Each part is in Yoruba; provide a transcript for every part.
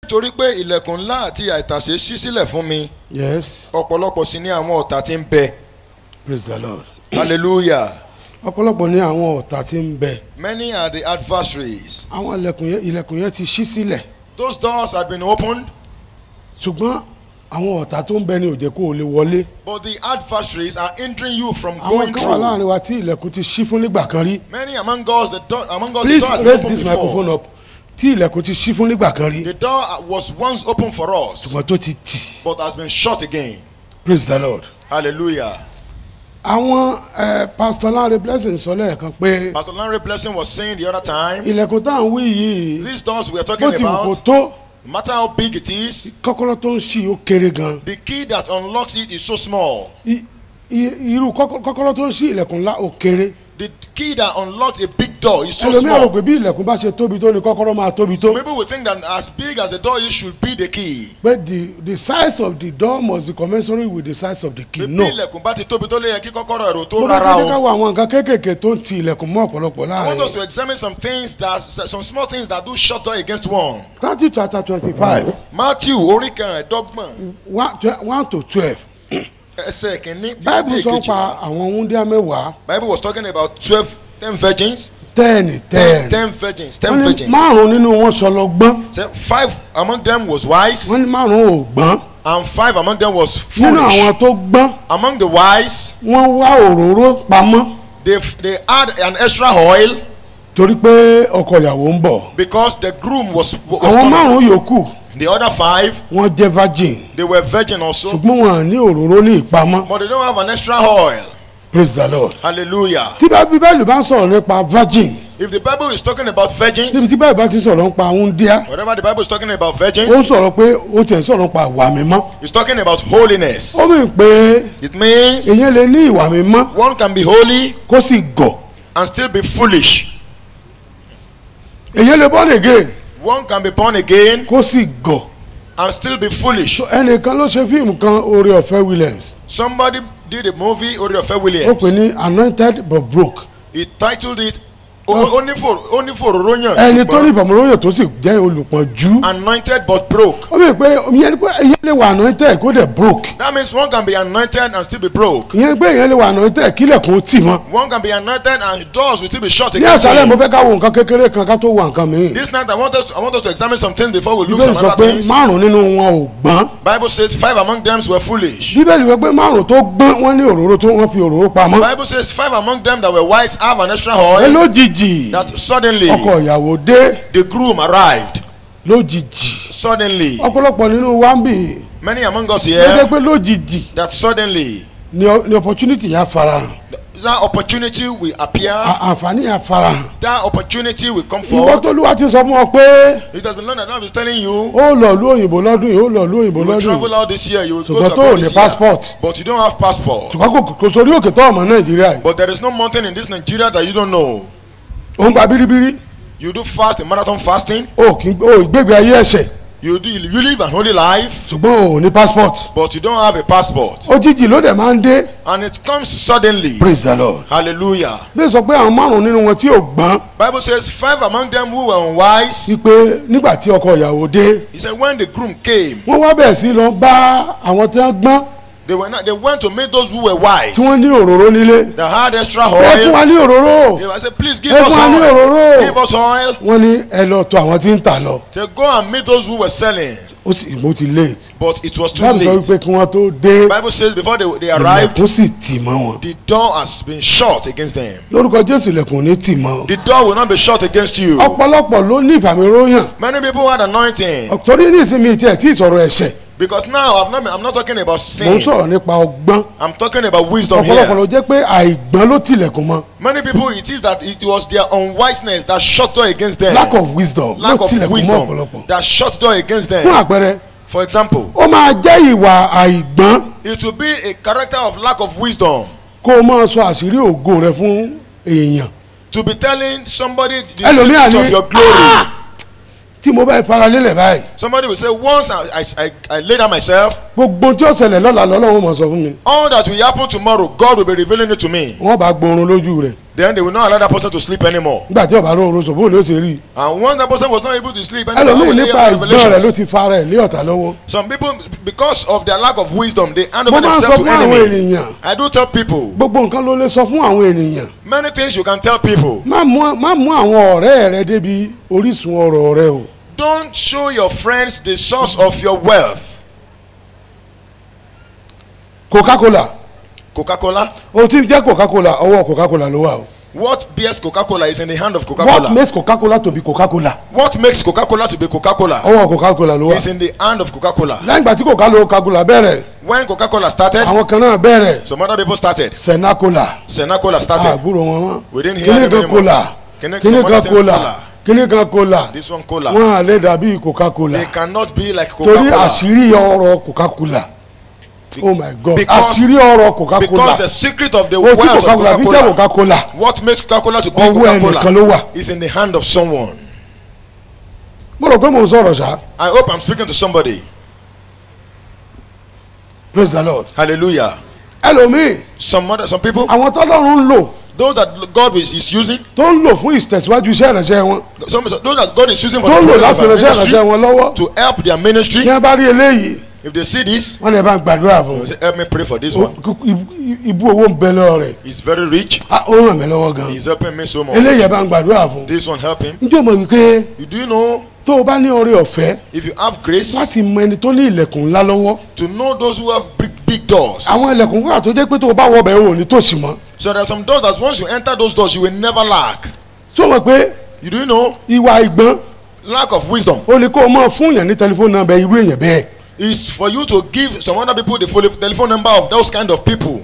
Torí pé ilẹ̀kùn ńlá àti àìtàsé ṣí sílẹ̀ fún mi. Yes. Ọ̀pọ̀lọpọ̀ sì ni àwọn ọ̀tá tí ń bẹ. Praise the Lord. Hallelujah. Ọ̀pọ̀lọpọ̀ ni àwọn ọ̀tá tí ń bẹ. Many are the adversaries. Àwọn ilẹ̀kùn yẹn ti ṣí sílẹ̀. Those doors had been opened. Ṣùgbọ́n àwọn ọ̀tá tó ń bẹ ní ó jẹ́ kó o lè wọlé. But the adversaries are hindering you from Àwọn going kan wà through. láàrin wa tí ilẹ̀kùn ti ṣí fún nígbà kan rí. Many among us, the door has Please been raise opened this before. microphone up. Tí ilẹ̀kùn ti ṣí fún nígbà kan rí. The door was once open for us, Ṣùgbọ́n tó ti tì. but has been shut again. Praise the Lord. Hallelujah. Àwọn Pastor Lanre Blessing sọ lẹ́ẹ̀kan pé Pastor Lanre Blessing was saying the other time, ilẹ̀kùn tá à ń wí yìí these doors we are talking bó ti wù kó about, tó no matter how big it is, kọ́kọ́rọ́ tó ń ṣí ó kéré gan. the key that unlocks it is so small. Irú kọ́kọ́rọ́ tó ń ṣí ilẹ̀kùn ńlá ó kéré. The key that unlocks a big door is so Ẹlòmíràn rò small. pé bí ilẹ̀kùn bá ṣe tóbi tó ni kọ́kọ́rọ́ máa tóbi tó. Maybe we think that as big as the door is should be the key. But the size of the door must be commensurate with the size of the key. Bí No. ilẹ̀kùn bá ti tóbi tó lè yẹ kí kọ́kọ́rọ́ ẹ̀rọ tó Mo fẹ́ rárá kí ká o. wo àwọn nǹkan kéékèèké tó ń ti ilẹ̀kùn mọ́ ọ̀pọ̀lọpọ̀ I want us láàrin. to examine some things some small things that do shut door against one. Matthew chapter 25 Matthew orí kẹrìndínlọ́gbọ̀n 1 to 12. ẹsẹ̀ kìíní. Bible sọ pa àwọn wúndíá mẹ́wàá. Bible was talking about 10 virgins. 10 virgins. wọ́n ní márùn-ún nínú wọn ṣọlọ́gbọ́n. So 5 among them was wise, wọ́n ní márùn-ún ò gbọ́n. and 5 among them was nínú àwọn foolish. tó gbọ́n Among the wise, wọ́n wá òróró pamọ́ they had an extra oil torí pé ọkọ ìyàwó ń bọ̀. because the groom was àwọn coming. márùn-ún yòókù The other 5, wọ́n jẹ́ virgin they were virgin also, ṣùgbọ́n wọn à ní òróró ní ìpamọ́. but they don't have an extra oil. Praise the Lord. Hallelujah. tí Bíbélì bá ń sọ̀rọ̀ nípa virgin If the Bible is talking about virgins, níbi tí Bíbélì bá ti sọ̀rọ̀ nípa wúndíá whatever the Bible is talking about ó ń virgins, sọ̀rọ̀ pé ó tiẹ̀ ń sọ̀rọ̀ nípa ìwà mímọ́. it's talking about holiness. ó mì pé It means èyàn lè ní ìwà mímọ́ one can be holy kó sì gọ̀. and still be foolish. èyàn lè born again One can be born again kó sì gọ̀. and still be foolish. ẹnìkan ló ṣe fíìmù kan Oore Ọ̀fẹ́ Williams Somebody did a movie, Oreofe ó Williams. pè ní anointed but broke. He titled it Onífòròyàn ẹni tó ní ìbọ̀mọ̀lóyè tó sì jẹ́ olùpọ̀njú. anointed but broke. ó mì pé ìyẹn ni pé èyàn lè wà anointed kó dẹ̀ broke. That means one can be anointed and still be broke. ìyẹn ni pé èyàn lè wà anointed kílẹ̀kùn ó tì mọ́. One can be anointed and doors will still be shut ní against àṣálẹ̀ mo him. fẹ́ ká wo nǹkan kékeré kan ká tó wo nǹkan mìíràn. This night I want us to examine some things before we look Bíbélì some sọ other pé things. márùn nínú wọn ò gbọ́n. Bible says 5 among them were foolish. Bíbélì wí pé márùn tó gbọ́n wọ́n ní òróró tó wọ́n fi òróró pamọ́. Bible says 5 among them that were wise have an extra ẹ oil. lójijì That suddenly ọkọ ìyàwó dé the groom arrived. lójijì. Suddenly, ọ̀pọ̀lọpọ̀ nínú wa ń bì many among us í ló jẹ́ here, pé lójijì that suddenly ni opportunity yà farahàn. that opportunity will appear. àǹfààní yà farahàn. That opportunity will come ìwọ forth. tó lúwa ti sọ fún ọ pé It has been learned that I was telling you, ó lọ ìlú òyìnbó lọ́dún yìí ó lọ ìlú òyìnbó you will lọ́dún travel yìí out this year, you will go ṣùgbọ́n to tó ò abroad ní this year, passport. but you don't have passport. ṣùgbọ́n kò sórí òkè tó ọmọ Nàìjíríà yìí. But there is no mountain in this Nigeria that you don't know. ó ń gba bíríbírí You do fast, a marathon fasting. ó ìgbégbé ayé ẹ̀ṣẹ̀ You live an holy life, ṣùgbọ́n ò ní passport. but you don't have a passport. òjijì ló dẹ̀ máa ń dé. And it comes suddenly. Praise the Lord. Hallelujah. bí sọ pé àwọn márùn nínú wọn tí ò gbọ́n Bible says 5 among them who were unwise. wípé nígbà tí ọkọ ìyàwó dé He said when the groom came, wọ́n wá bẹ̀rẹ̀ sí lọ bá àwọn tí wọ́n gbọ́n they went to meet those who were wise, tí wọ́n ní òróró nílé. that had extra ẹ fún oil. wa ní òróró They said, please give ẹ us fún wa ní oil. òróró. Give us oil. wọ́n ní ẹ lọ tọ̀ àwọn tí ń tà lọ. They go and meet those who were selling. ó sì mo ti late. But it was too báwo sọ late. wípé kí wọ́n tó dé Bible says before they arrived, ilẹ̀kùn sì tì mọ́ wọn. the door has been shut against them. lórúkọ Jésù ilẹ̀kùn ní tì mọ́. The door will not be shut against you. ọ̀pọ̀lọpọ̀ ló ní ìfàmìróyàn. Many people had anointing. torí ní ìsinmi tí ẹ̀ tí ìsọ̀rọ̀ ẹ̀ṣẹ̀ Because now I'm not talking about mò ń sin. sọ̀rọ̀ nípa ọgbọ́n. I'm talking about wisdom ọ̀pọ̀lọpọ̀ here. ló jẹ́ pé àìgbọ́n ló tilẹ̀kùn mọ́. Many people, it is that it was their unwiseness that shut door against them. lack of wisdom ló Lack of tilẹ̀kùn mọ́ wisdom ọ̀pọ̀lọpọ̀. that shut door against fún them. àpẹẹrẹ For example, ó máa jẹ́ ìwà àìgbọ́n it will be a character of lack of wisdom kó o máa sọ àṣírí ògo rẹ fún èèyàn. to be telling somebody the ẹlòmíà secret of ní your glory. tí mo bá fara lélẹ̀ báyìí Somebody will say, once I lay down myself, gbogbo tí ó ṣẹlẹ̀ lọ́la lọ́lọ́run mọ̀ sọ fún mi. All that will happen tomorrow, God will be revealing it to me. wọ́n bá gbóòórùn lójú rẹ̀. Then they will not allow that person to sleep anymore. nígbà tí ọba lóorun sọ bóun ni ó ṣe rí. And once that person was not able to sleep anymore, ẹlòmíì how will they nípa have ìgbọ́n rẹ̀ revelations? ló ti fara ẹ̀ lé ọ̀tá lọ́wọ́. Some people, because of their lack of wisdom, they hand mo over máa ń sọ themselves to fún àwọn enemy. ènìyàn I do tell people, gbogbo nǹkan ló lè sọ fún àwọn ènìyàn. many things you can tell people. má mú àwọn ọ̀rẹ́ rẹ débi orísun ọ̀rọ̀ rẹ o. Don't show your friends the source of your wealth. Coca-Cola Coca-Cola. o ti jẹ́ Coca-Cola ọwọ́ Coca-Cola ló wà o. What bears Coca-Cola is in the hand of what Coca-Cola. makes Coca-Cola to be Coca-Cola What makes Coca-Cola to be Coca-Cola ọwọ́ Coca-Cola ló wà. is in the hand of Coca-Cola. lẹ́yìn ìgbà tí Coca-Cola bẹ̀rẹ̀ When Coca-Cola started, àwọn kan náà bẹ̀rẹ̀ some other people started. Senacola Senacola started. àbúrò wọn We didn't hear kíní them kan cola anymore. kíní Some kan other things cola kíní kan cola This one cola. wọn à lè dàbí Coca-Cola They cannot be like torí Coca-Cola. àṣírí ọ̀rọ̀ Coca-Cola oh my God Because- àṣírí ọ̀rọ̀ Because Coca-Cola the secret of the o wealth ti of Coca-Cola bí jẹ́ Coca-Cola, Coca-Cola what makes Coca-Cola to be ọwọ́ ẹnìkan ló Coca-Cola, wà. is in the hand of someone. mo rò pé mo ń sọ̀rọ̀ ṣá I hope I'm speaking to somebody. praise the Lord. Hallelujah. ẹlòmíì Some people, àwọn tọ́lọ́run ń lò those that God is using, tó ń lò fún ìtẹ̀síwájú iṣẹ́ ìránṣẹ́ wọn those that God is using for tó ń lò the láti progress of ránṣẹ́ their ìránṣẹ́ wọn lọ́wọ́ ministry, to help their ministry. tí wọ́n bá rí eléyìí If they see this, wọ́n lè bá ń gbàdúrà fún they will say, help me pray for this one. ibú owó ń bẹ lọ́wọ́ rẹ̀ He's very rich. ó ràn mí lọ́wọ́ gan He's helping me so much. eléyìí ẹ bá ń gbàdúrà fún. This one help him. njẹ́ o mọ̀ wípé Do you know, tó o bá ní oore ọ̀fẹ́ if you have grace láti mọ ẹni tó ní ilẹ̀kùn ńlá lọ́wọ́ to know those who have big doors. àwọn ilẹ̀kùn wà tó jẹ́ pé tó o bá wọ ọbẹ̀ ò ní tòṣì mọ́. So there are some doors that once you enter those doors, you will never lack. tó o mọ̀ pé You do know, ìwà ìgbọ́n lack of wisdom o ní kó o mọ̀ fún yàn ní tẹlifóònù nọ́mbà irú èèyàn bẹ́ẹ̀. is for you to give some other people the telephone number of those kind of people.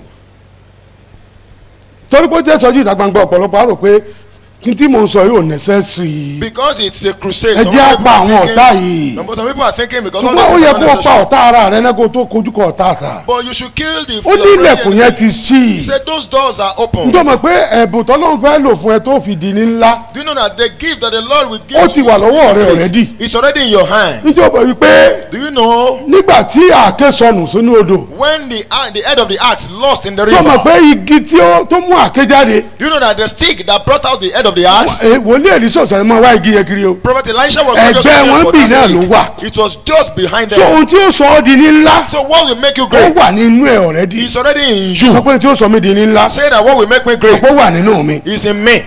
torí pé ó jẹ́ sọ́jú ìta gbangba ọ̀pọ̀lọpọ̀ á rò pé kí n tí mò ń sọ yóò necessary. Because it's a crusade. ẹ Some jẹ́ people àpá are àwọn thinking- ọ̀tá yìí. Some people are thinking because all ṣùgbọ́n ó this yẹ is kó o pa unnecessary. ọ̀tá ara rẹ náà kó o tó kojú kọ ọ̀tá àtà. But you should kill the. ó ní ilẹ̀kùn yẹn ti ṣí He i. said those doors are open. njọ́ mọ̀ pé ẹ̀bùn tọ́lọ́run fẹ́ lò fún ẹ tó fi di ní ńlá. Do you know that the gift that the Lord will give Ó to ti you wà to lọ́wọ́ be rẹ great, already. it's already in your hand. njọ́ mọ̀ wípé Do you know nígbà tí àáké sọnù sínú odò. when the head of the axe lost in the tó mọ̀ river? pé igi tó mú àáké jáde. Do you know that the stick that brought out the head of the axe? wòlíì Èlíṣà ọ̀sẹ̀ máa wá igi yẹn kiri o. Prophet Elisha was Ẹgbẹ́ not just looking wọn for bì that náà ló stick. wà. It was just behind so them. ohun tí ó sọ ọ́ di ní ńlá. So what will make you ó great? wà nínú ẹ̀ already. It's already in sọ you. pé tí ó sọ mí di ní ńlá. Say that what will make me great ó wà nínú mi. is in me.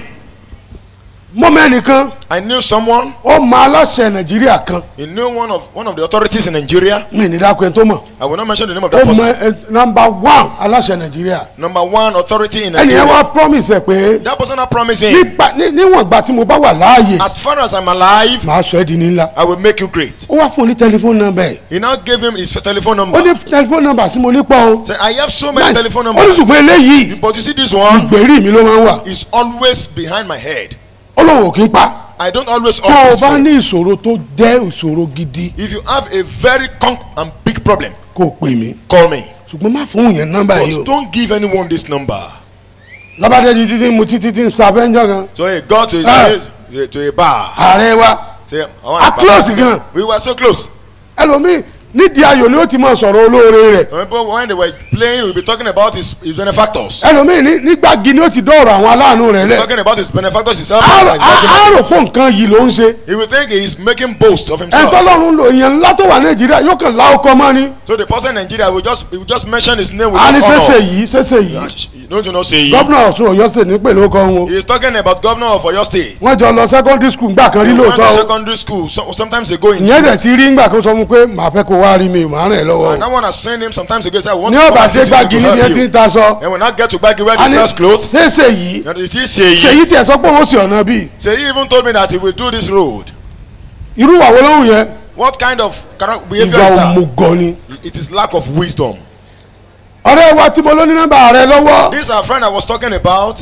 mo mẹ́nìkan I knew someone. ó mọ aláṣẹ Nàìjíríà kan. He knew one of the authorities in Nigeria. mi ní dákun ẹ tó mọ̀. I will not mention the name of ó that mọ person. number one aláṣẹ Nàìjíríà. Number one authority in ẹnì yẹn Nigeria. wá promise ẹ pé That person had promised him, níwọ̀n ìgbà tí mo bá wà láàyè as far as I'm alive, màá sọ ẹ́ di ní ńlá. I will make you great. ó wá fún un ní tẹlifóònù nọ́mbà ẹ̀. He now gave him his telephone ó number. ní tẹlifóònù nọ́mbà sí mo ní pọ̀ o. Said, I have so many telephone ó ní numbers. ṣùgbọ́n eléyìí But you see this one ìgbèrí mi ló máa ń wà. is always behind my head. ó lóun ò kí ń pa. I don't always tó o always bá phone. ní ìṣòro tó jẹ́ ìṣòro gidi If you have a very and big problem, kó o pè mí. call me. ṣùgbọ́n má fún yẹn nọ́mbà yìí o. But don't give anyone this number. lọ́bàdé di títí mu títí tí ń sàfẹ́ńjọ́ kan. So he got to a bar. ààrẹ wa Say, a close gan. We were so close. ẹlòmíì nídìí ayò ni ó ti máa sọ̀rọ̀ olóore rẹ̀. Remember when they were playing, we'll be talking about his benefactors. ẹlòmíì nígbàgì ni ó ti dọ̀rọ̀ àwọn aláàánú rẹ̀ lẹ̀. Talking about his benefactors himself. á rò fún nǹkan yìí ló ń ṣe. He will think he is making boast of himself. ẹ̀ńtọ́lọ́run lò yẹn ńlá tó wà Nàìjíríà yóò kàn lá ọkọ mọ́ ni. So the person in Nigeria will just mention his name with a ní ṣẹ̀ṣẹ̀ honor. yìí ṣẹ̀ṣẹ̀ yìí. Don't you know say gómìnà Ọ̀ṣun Ọ̀yọ́ state ní pẹ̀lú ọkọ wọn. he is talking about governor of Oyo State. wọ́n jọ lọ secondary school gbà kan rí He went to lóòótọ́ o. secondary school sometimes ago in ìyẹn dẹ̀ ti rí ngbà kan sọ fún pé màá fẹ́ kó wá rí mi màá rìn ẹ́ lọ́wọ́ and o. that one has sent him sometimes ago say I want ní to come ọba and dé visit you gbági to níbi ẹ help ti ń you. ta sọ. And when I get to Gbagi where a the ní sells clothes, ṣéṣe yìí and you see Seyi. ṣèyí tiẹ̀ sọ pé òun sì ọ̀nà bíi. Seyi even told me that he will do this road. irú ìwà wo lóhùn yẹn. What kind of behavior ìwà is that? òmùgọ̀ ni. It is lack of wisdom. ọ̀rẹ́ wa tí mo ló ní nọ́mbà rẹ lọ́wọ́. This our friend I was talking about,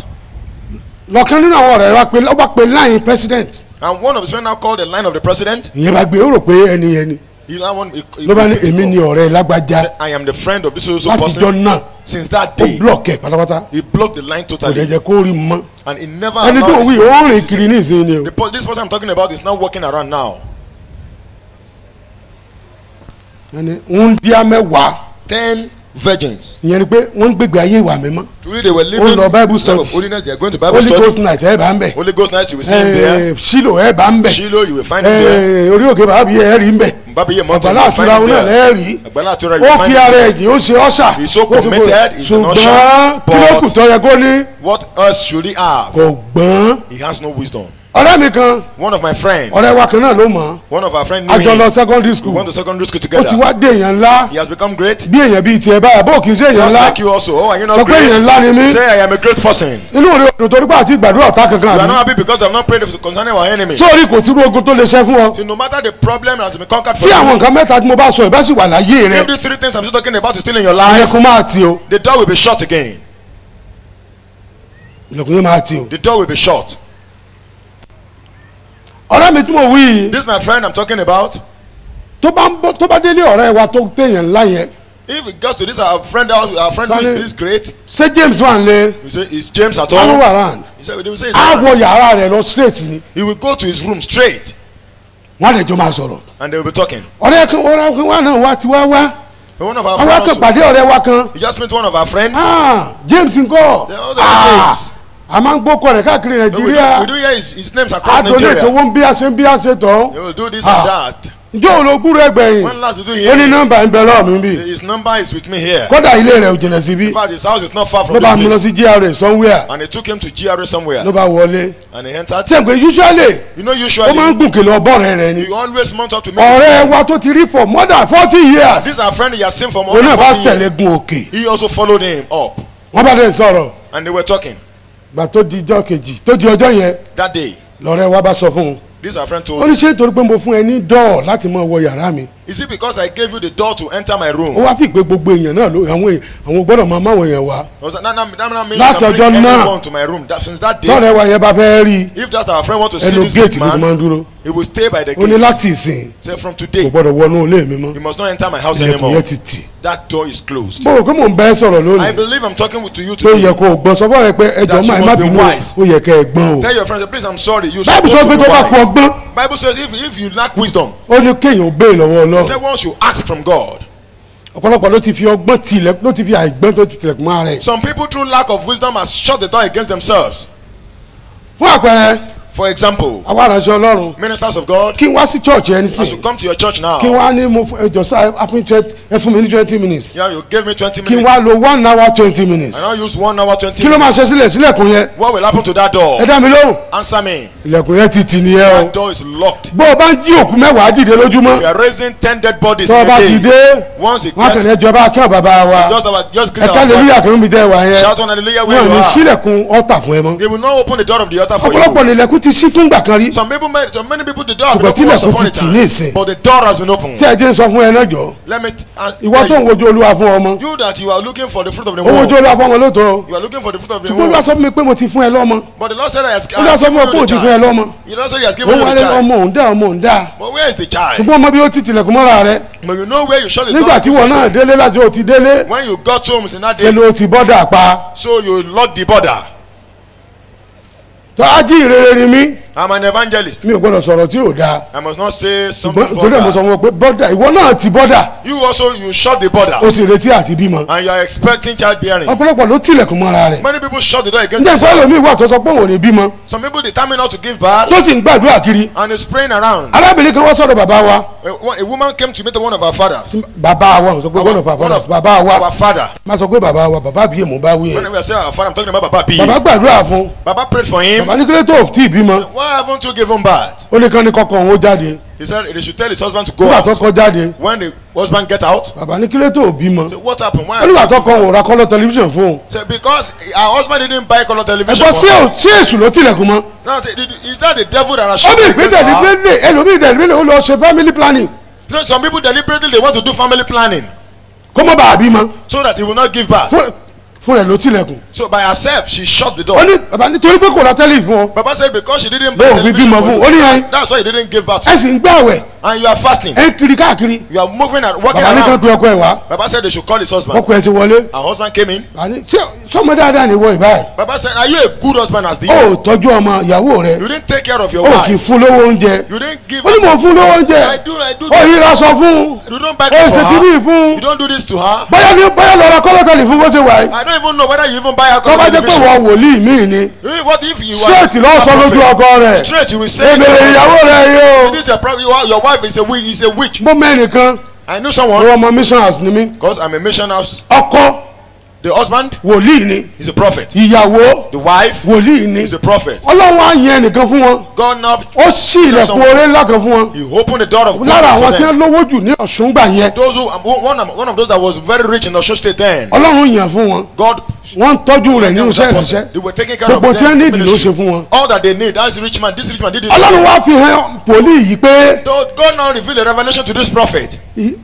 lọ́kàn nínú àwọn ọ̀rẹ́ wa pé ó bá pe line president. and one of his friends now called the line of the president. ìyẹn bá gbé ó rò pé ẹni yẹn ni. He now ló bá ní èmi ni ọ̀rẹ́ lágbájá. I am the friend of this so látijọ́ person. náà Since that ó day, block ẹ̀ pátápátá. he blocked the line kò dẹ̀ totally, jẹ́ kó rí mọ́. and he never. ẹni tó allowed wí his- ó rìn kiri ní ìsinyìí ni o. This person I'm talking about is now walking around now. ń di amẹ́wàá. 10 virgins. ìyẹn ni pé wọ́n ń gbégbé ayé ìwà mímọ́. Truly they were living lọ Bible study. of holiness. They are going to Bible Holy study. Ghost night ẹ bá ń bẹ̀. Holy Ghost night you will see him there. Shiloh ẹ bá ń bẹ̀. Shiloh you will find him there. orí òkè bàbá bí ẹ rí ń bẹ̀. Babiye mountain Àgbàlá you will find àtura him náà there. lẹ́ẹ̀rí. Àgbàlá àtura you will ó find fi him ara there. ẹ̀jìn ó ṣe ọ́ṣà. He is so committed. He is an ṣùgbọ́n usher. kí ló kù But tó yẹ kó ní. what else should he have? kò gbọ́n. He has no wisdom. ọ̀rẹ́ mi kan One of my friends. ọ̀rẹ́ wa kan náà ló mọ̀. One of our friends knew àjọ him. lọ secondary We school. went to secondary school ó ti together. wá dé èèyàn ńlá. He has become great. bí èèyàn bíi tiẹ̀ báyà bó kì í ṣe èèyàn Just ńlá. like you also. Oh, are you sọ not pé èèyàn great? ńlá ni mí. Say I am a great person. inú rẹ̀ òdò torí pé àti ìgbàdúrà ọ̀tá kankan You are àbí. not happy because I have not prayed concerning our enemy. sórí kò sírú ogun tó lè ṣe fún ọ. So no matter the problem that has been conquered for tí àwọn you, nǹkan mẹ́ta tí mo bá sọ ìbá sì wà láyé rẹ. if these 3 things I'm still talking about is still in your life, ilẹ̀kùn máa tì o. the door will be shut again. ilẹ̀kùn yẹn máa tì o. The door will be shut. ọ̀rẹ́ mi tí mo wí yìí. This my friend I'm talking about. tó bá délé ọ̀rẹ́ wa tó téèyàn ńlá yẹn. If it gets to this, our friend who is great, ṣé James wà ń lé. we say, is James at wọ́n all? wà rán. He said, they will say, he's á around. wọ yàrá rẹ̀ lọ straight ni. He will go to his room straight wọ́n á lè jọ máa sọ̀rọ̀. and they will be talking. ọ̀rẹ́ kan wá náà wá ti wá wá. But one of our àwa kan friends, pàdé ọ̀rẹ́ wa kan. he just met one of our friends. James ńkọ́. The other James. a máa ń gbókò rẹ̀ káàkiri We Nàìjíríà. do hear his names across a donate Nigeria. owó ń bí a ṣe ń bí a ṣe tán. He will do this Ah. and that. ǹjẹ́ olóògùn rẹ̀ gbẹ̀yìn. When last did you ó ní hear him? nọ́mbà ń bẹ lọ́ọ̀ mi bí. His number is with me here. kódà ilé rẹ̀ ò jìnà síbí. In fact, his house is not far ló from bá this mú lọ place. sí GRA somewhere. And he took him to GRA somewhere. ló bá wọlé. And he entered. ṣé pé usually You know, ó máa ń usually, gùn kìlọ̀ ọbọ̀rẹ̀ rẹ̀ ni. you always mount up to me. ọ̀rẹ́ wa tó ti rí for more than 40 years. This is our friend he has seen for more òun than náà bá 40 tẹ̀lé years. gun òkè. He also followed him up. wọ́n bá dẹ̀ sọ̀rọ̀. And they were talking. gbà tó di ọjọ́ kejì tó di ọjọ́ yẹn That day, lọ́rẹ́ wa bá sọ fún un. this our friend ó told ní me, ṣé nítorí pé mo fún ẹ ní dọ́ọ̀ láti máa wọ yàrá mi. is it because I gave you the door to enter my ó room? wá fi pé gbogbo èèyàn náà àwọn gbọ́dọ̀ máa máwọn èèyàn wá. Was that not mean Láti you can bring ọjọ́ náà. anyone to my room? Since that day, tọ́rẹ́ wa yẹn bá fẹ́ rí if that our friend want to see ẹnu this géètì big ló máa man, ń dúró. he will stay by the ó ní gate. láti ìsìn Say from kò today, gbọ́dọ̀ wọnú ilé mi mọ́. you must not enter my house ilẹ̀kùn anymore. yẹn ti tì. That door is closed. mo rò pé mò ń bẹ́ sọ̀rọ̀ I lónìí. believe I'm talking to you tó yẹ today. kó o gbọ́n sọ fún ọ̀rẹ́ pé ẹjọ́ That máa you má must be bínú wise. ó yẹ kẹ́ ẹ gbọ́n o. Tell your friends, please, I'm sorry. You báìbù supposed sọ to pé be tó bá kú wise. ọgbọ́n Bible says if you lack wisdom, ó ní kéèyàn ó béè lọ́wọ́ he said Ọlọ́run. once you ask from God. ọ̀pọ̀lọpọ̀ ló ti fi ọgbọ́n tilẹ̀ ló ti fi àìgbọ́n tó ti tilẹ̀kùn máa rẹ̀. Some people through lack of wisdom has shut the door against themselves. fún àpẹẹrẹ For example, àwa aránṣẹ́ Ọlọ́run ministers of God, kí n wá sí church ẹni as you sìn come to your church now, kí n wá ní mo ẹjọ́ sá ẹ fún mi ní 20 minutes yeah, you gave me 20 kí n minutes. wá lo 1 hour 20 minutes I now use 1 hour 20 kí ló máa minutes. ṣe sílẹ̀kùn yẹn What will happen to that door? ẹ dá mi lóhùn Answer me. ilẹ̀kùn yẹn ti tì nìyẹn o. That door is locked. bó o bá ń jí òkú mẹ́wàá dìde We lójúmọ́ are raising 10 dead bodies tó o in bá a ti day. dé Once it wọn kàn gets, ní ẹjọ́ bá kí ọ bàbá wa just greet ẹ̀ka our hallelujah God. kan mi tẹ́ wà yẹn Shout on hallelujah where wọn ò you ní are. sílẹ̀kùn ọ̀tà fún ẹ mọ́. They will not open the door of the altar for ọ̀pọ̀lọpọ̀ you. nílẹ̀kùn ti ṣí fúngbà kan rí Many people the door has Ṣùgbọ́n been opened once tílẹ̀kùn upon a ti tì ní ìsìn. time, but the door has been opened. tí ẹ jẹ́ sọ fún ẹ náà jọ Let me ìwọ tó ń wojú olúwa fún ọmọ you that you are looking for the fruit of the ó womb. wojú olúwa fún ọmọ lóòótọ́ You are looking for the fruit of the ṣùgbọ́n olúwa womb. sọ fún mi pé mo ti fún ẹ lọ́mọ But the Lord said I has olúwa sọ fún mi pé given o you ti the fún ẹ child. lọ́mọ You Lord said he has ó given you wà the lẹ́nu child. ọmọ òun dá ọmọ òun dá But where is the child? ṣùgbọ́n ọmọ bí ó ti tilẹ̀kùn mọ́ra rẹ But you know where you shut the door. nígbà tí wọn náà délé láti ó ti délé When you got home in that ṣe day, ló ti bọ́dà pa so you lock the border. tó ají ìrere ni mí I'm an evangelist. mi ò gbọ́dọ̀ sọ̀rọ̀ tí ò dáa I must not say something ṣùgbọ́n torí ẹ̀ mo sọ vulgar. fún ọ pé bọ́dà ìwọ náà ti bọ́dà You also you shut the border ó sì retí àti bímọ and you are expecting childbearing. ọ̀pọ̀lọpọ̀ ló tilẹ̀kùn mọ́ra rẹ̀ Many people shut the door against ǹjẹ́ sọ́ọ́ themselves. lómi ìwà tó sọ pé òun ò ní bímọ Some people determine not to give birth tó sì ń gbàdúrà kiri and is praying around. arábìnrin kan wá sọ̀rọ̀ bàbá wa A woman came to meet one of our fathers. bàbá wa ò sọ pé one of our fathers bàbá wa Our father. má sọ pé bàbá wa bàbá bíi èmú bá wí When yẹn we say our father, I'm talking about Baba P. bàbá gbàdúrà fún Baba prayed for him. bàbá ní kílé tó tí ì bímọ Why haven't you given birth? ó ní kán ní kọ́kọ́ òun ó jáde He said they should tell his husband to go nígbà tó out. kọ́ jáde When the husband get out, bàbá ní kílé tó bímọ so what happened? Why? ó nígbà tó kọ́ òun ra kọ́lọ́ tẹlifíṣàn fún un So because our husband didn't buy color television. ẹ̀gbọ́n For her. sí èṣù ló tilẹ̀kùn mọ́ Now, is that the devil that has ó shut bí the ìpín gates for her? dẹ̀líbélé ẹlòmíì dẹ̀líbélé ó lọ ṣe family planning No, some people deliberately they want to do family planning kó mọ́ bàá bímọ so that he will not give birth. fún rẹ̀ ló tilẹ̀kùn So by herself, she shut the ó door. ní bàbá nítorí pé kò ra tẹ́lẹ̀ fún ọ Baba said because she didn't lóò fi bímọ fún ó ní yẹn that's why he didn't give birth. ẹ sì ń gbààwẹ̀ And you are fasting. ẹ ń kiri káàkiri You are moving and walking bàbá ní kan around. pe ọkọ ẹ wá Baba said they should call his husband. ọkọ ẹ ti wọlé Her husband came in. bàbá ní ṣé sọmọ dáadáa ni wọ ìbáyìí Baba said, are you a good husband as the ó tọ́jú ọmọ ìyàwó rẹ You didn't take care of your ó kì í wife. fún lówó oúnjẹ You didn't give ó ní mò ń fún lówó oúnjẹ I do ó yíra sọ fún You don't beg ó for ṣe ti bí her. fún You don't do this to her. bóyá lọ́ra kọ́lọ́tàlì fún bó ṣe wà yìí I don't even know whether you even buy her tó bá jẹ́ pé wọ́n wòlíì míì ni What if you straight lọ́ọ́ sọ lójú ọkọ rẹ̀ Straight you will say. èmèrè ìyàwó rẹ̀ yìí o. This is your problem. Your wife is a witch. Is a witch. mo mẹ́nìkan I know someone. ọmọ mission house ni mí Because I'm a mission house. ọkọ The husband wòlíì ni is a prophet. ìyàwó The wife wòlíì ni is a prophet. ọlọ́run á yẹn nìkan fún wọn God now ó ṣí ilẹ̀kùn oore ńlá kan fún wọn he opened the door of lára àwọn goodness tí for wọ́n them. lówó jù ní Ọ̀ṣun gbà yẹn Those who one of those that was very rich in Osun State then. ọlọ́run yàn fún wọn God wọ́n ń tọ́jú rẹ̀ nínú iṣẹ́ ìránṣẹ́ they were taking care of gbogbo tí them wọ́n in nídìí ló ministry. ṣe fún wọn. All that they need. That's the rich man. This rich man did it. ọlọ́run wá fi hàn pòlì yìí pé God now revealed a revelation to this prophet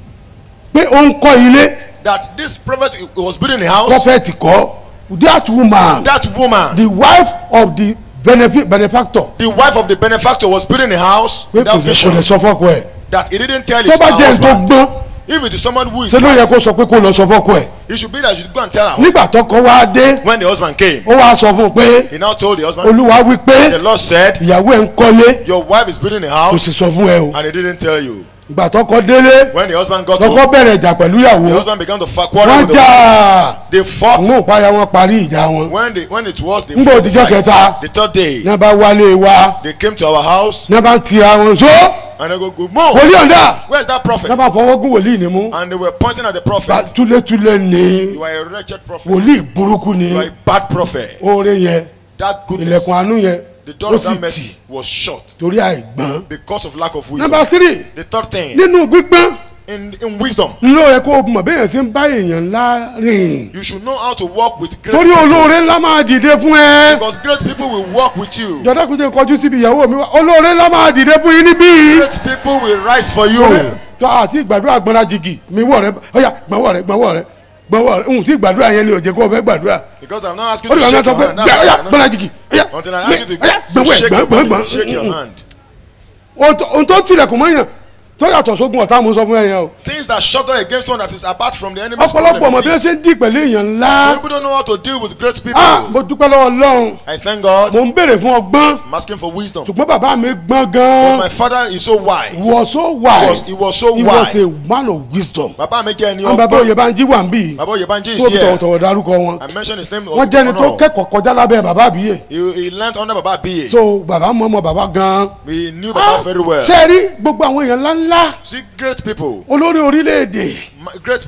pé ó ń kọ́ ilé that this prophet was building a house. prọfẹ̀tì kọ́ that woman That woman, the wife of the benefactor the wife of the benefactor, was building a house pé without kò vision. lè sọ fọ́kọ ẹ̀ That he didn't tell tó his bá jẹ́ tó husband. gbọ́n If it is someone who is ṣé ló yẹ wise, kó sọ pé kó lọ sọ fọ́kọ ẹ̀ it should be that you should go and tell her. nígbà tọkọ wá dé When the husband came, ó wá sọ fún un pé he now told the husband, olúwa wí pé the Lord said, ìyàwó ẹ̀ ń kọ́lé your wife is building a kò house sì sọ fún ẹ o and he didn't tell you. ìgbà tọkọ délé When the husband got lọkọ home, bẹ̀rẹ̀ ìjà pẹ̀lú the ìyàwó husband began to quarrel wọ́n with the jà wife. They fought. òun ò páyà wọn parí ìjà wọn When it was the ń bọ̀ òdìjọ́ kẹta the third day, ní a bá wálé wa they came to our house ní a bá ń tira wọn so and they go, good move. wòlíì ọ̀dà Where's that ní a prophet? bá fọwọ́ gún wòlíì ní mú And they were pointing at the prophet. túlétúlé ní You are a wretched prophet. wòlíì burúkú ní You are a bad prophet. oore yẹn That goodness, ilẹ̀kùn àánú yẹn the door ó of sì that tì mercy was shut torí àìgbọ́n. because of lack of wisdom. number three The third thing, nínú gbígbọ́n in wisdom, ló yẹ kó o mọ̀ béèyàn ṣe ń bá èèyàn ńlá rìn you should know how to walk with great torí people. olóore ńlá máa dìde fún ẹ. Because great people will walk with you. jọ̀dá kúndé kọjú síbi ìyàwó mi wá olóore ńlá máa dìde fún yín níbí. Great people will rise for you. tó àti ìgbàdúrà gbọ́nra jìgì mi wọ̀ rẹ ọ̀yà gbọ́nwọ́ rẹ gbọ́nwọ́ rẹ gbọ́nwọ́ rẹ ohun tí ìgbàdúrà yẹn ni ò jẹ́ kó o fẹ́ gbàdúrà. Because I'm not asking ó you ní to wọn shake sọ your pé hand. That's ọ̀yà why gbọ́nra jìgì ọ̀yà until I ask you to gbọ́nwọ́ shake your body, gbọ́ngbọ́n. shake your hand. ohun tó tilẹ̀kùn mọ́yàn tó yàtọ̀ sógun ọ̀tá mo sọ fún ẹ̀yàn o. Things that shut door against one that is apart from the enemy's ọ̀pọ̀lọpọ̀ ọmọ bí wọ́n problem. ṣe ń dì pẹ̀lú èèyàn ńlá. People don't know how to deal with great people. mo dúpẹ́ lọ́wọ́ Ọlọ́run I thank God. mo ń béèrè fún ọgbọ́n I'm asking for wisdom. ṣùgbọ́n bàbá mi gbọ́n But gan-an. my father is so wise. He was so wise. He was so He was wise. a man of wisdom. Bàbá mi jẹ́ ẹni àwọn bàbá ọgbọ́n. Oyèbánjí wà ń bì. Bàbá Oyèbánjí tó is fi here. tọ̀wọ̀tọ̀wọ̀ dárúkọ wọn. I mentioned his name. wọ́n jẹ́ ẹni tó kẹ́kọ̀ọ́ kọjá lábẹ́ bàbá àbíyè. He learnt under Baba B.A. so bàbá mọ ọmọ bàbá gan-an. We knew Baba very well. ṣé ẹ rí gbogbo àwọn èèyàn ńláńlá See great people. olórí orílẹ̀-èdè Great.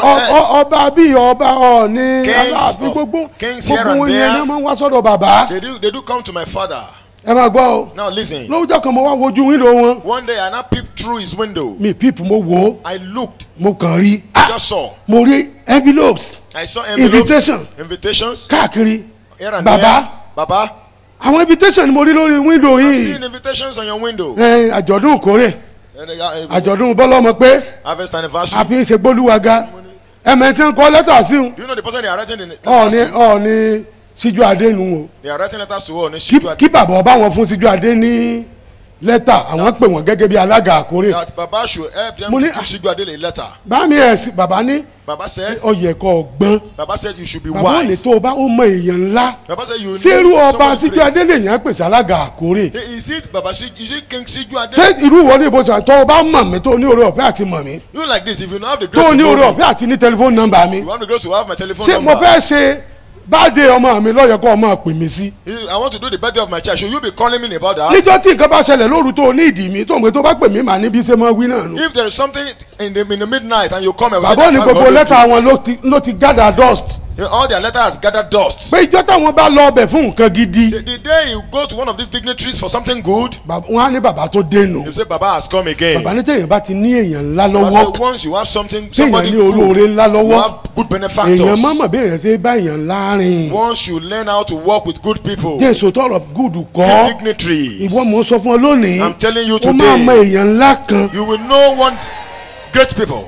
ọba bíi ọba ọ̀ọ́ni Kings aláàfin of- gbogbo kings here gbogbo and wọn there. yẹn ni wọ́n máa ń wá sọ́dọ̀ bàbá. They do come to my father. ẹ máa gbọ́ o Now listen. lówùjọ́ kan mo wá wojú wíńdò wọn. One day I now peeped through his window. mi píìpù mo wò ó I looked. mo kàn rí. I just saw. mo rí envelopes I saw envelopes. invitation Invitations. káàkiri. Here and Baba. there. Baba. àwọn invitation ni mo rí lórí wíńdò I'm yìí. seeing invitations on your window. àjọ̀dún ìkórè àjọ̀dún bọ́lọ́mọ pé Harvest anniversary. a fi ń ṣe gbólúwaga ẹ̀mẹ̀ tí ń kọ́ lẹ́tà sí un Do you know the person they are writing in ọ̀ọ́ni síjú adé nu o They are writing letters to her on kí bàbá ọba wọn fún síjú adé ní lẹ́tà àwọn pè wọ́n gẹ́gẹ́ bí alága àkórè that Baba should help them Mo to ní- give Siju Adele a letter. bá mi ẹ̀ sí bàbá ní Baba said, ọ̀yẹ̀kọ̀ ọ̀gbọ́n Baba said you should be bàbá ò ní wise. tó o bá ó mọ èèyàn ńlá Baba said you ṣé irú need ọba someone síjú great. adé lèèyàn pèsè alága àkórè Is it Baba is it King Siju ṣé Adele? irú ìwọ ní ìbòsàn tó o bá mọ̀ mí tó o ní oore ọ̀fẹ́ àti mọ̀ mí You like this if you don't have the tó o grace ní to oore know me, ọ̀fẹ́ àti ní tẹlifóònù nọ́mbà mi you want the grace to have my telephone ṣé mo number. fẹ́ ṣe báàdé ọmọ mi lọ́yọ̀ kọ́ ọmọ pè mí sí. I want to do the birthday of my child. Should you be calling me about that? níjọ́ tí nǹkan bá ṣẹlẹ̀ lóru tó o ní ìdí mi tó ń gbé tó bá pè mí màá níbi ṣe máa wí náà nù. If there is something in the midnight and you come and bàbá òní gbogbo lẹ́tà wọn ló ti gather dust. all their letters has gathered dust. pé ìjọ́ táwọn bá lọ ọbẹ̀ fún nǹkan gidi. The day you go to one of these dignitaries for something good, wọn á ní bàbá tó dénú. you say Baba has come again. bàbá ní tẹ̀yìn bá ti ní èèyàn ńlá Baba lọ́wọ́ said once you have something, téèyàn somebody ní olóore good, ńlá you lọ́wọ́ have good èèyàn benefactors. mọ́mọ́ bí èèyàn ṣe bá èèyàn ńlá rìn. Once you learn how to work with good people, jẹ́ èso tọrọ gùdù kọ́ dignitaries, ìwọ mò ń sọ fún ọ lónìí I'm telling you ó máa mọ today, èèyàn ńlá kan. you will know one great people.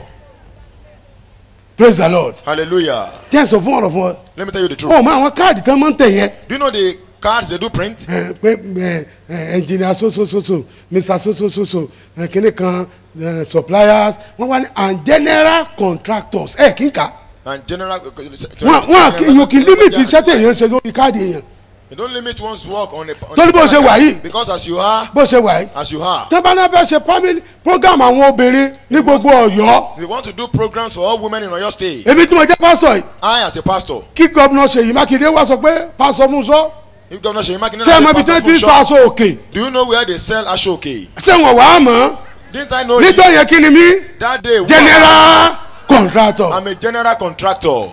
praise the lord. Hallelujah. jẹ́ èso fún ọ̀rọ̀ fún ọ. Let me tell you the truth. ó mọ àwọn káàdì tán máa ń tẹ̀ yẹn. Do you know the cards they do print? pé engineer so mr so kìnìún kan suppliers wọ́n wá ní and general contractors kí n kà And general. wọ́n kì í limit iṣẹ́ tẹ̀ yẹn ṣe lórí káàdì yẹn You don't limit one's work on a. torí bó ṣe wà yìí. Because as you are. bó ṣe wà yìí. As you are. tẹ́bánà bẹ́ẹ̀ ṣe family program àwọn obìnrin ní gbogbo Ọ̀yọ́. We want to do programs for all women in Oyo State. èmi tí mo jẹ́ pásọ̀ yìí. I as a pastor. kí gómìnà Ṣèyí Mákindé wá sọ pé pásọ̀ Músọ́. If Governor Seyi Makinde. ṣé ẹ mọ ibi tí wọ́n ti ń sọ aṣọ òkè. Do you know where they sell aṣọ-òkè? ṣé wọn wàá mọ̀. Didn't I know nítorí yẹn kí ni mí. that day? general contractor. I'm a general contractor.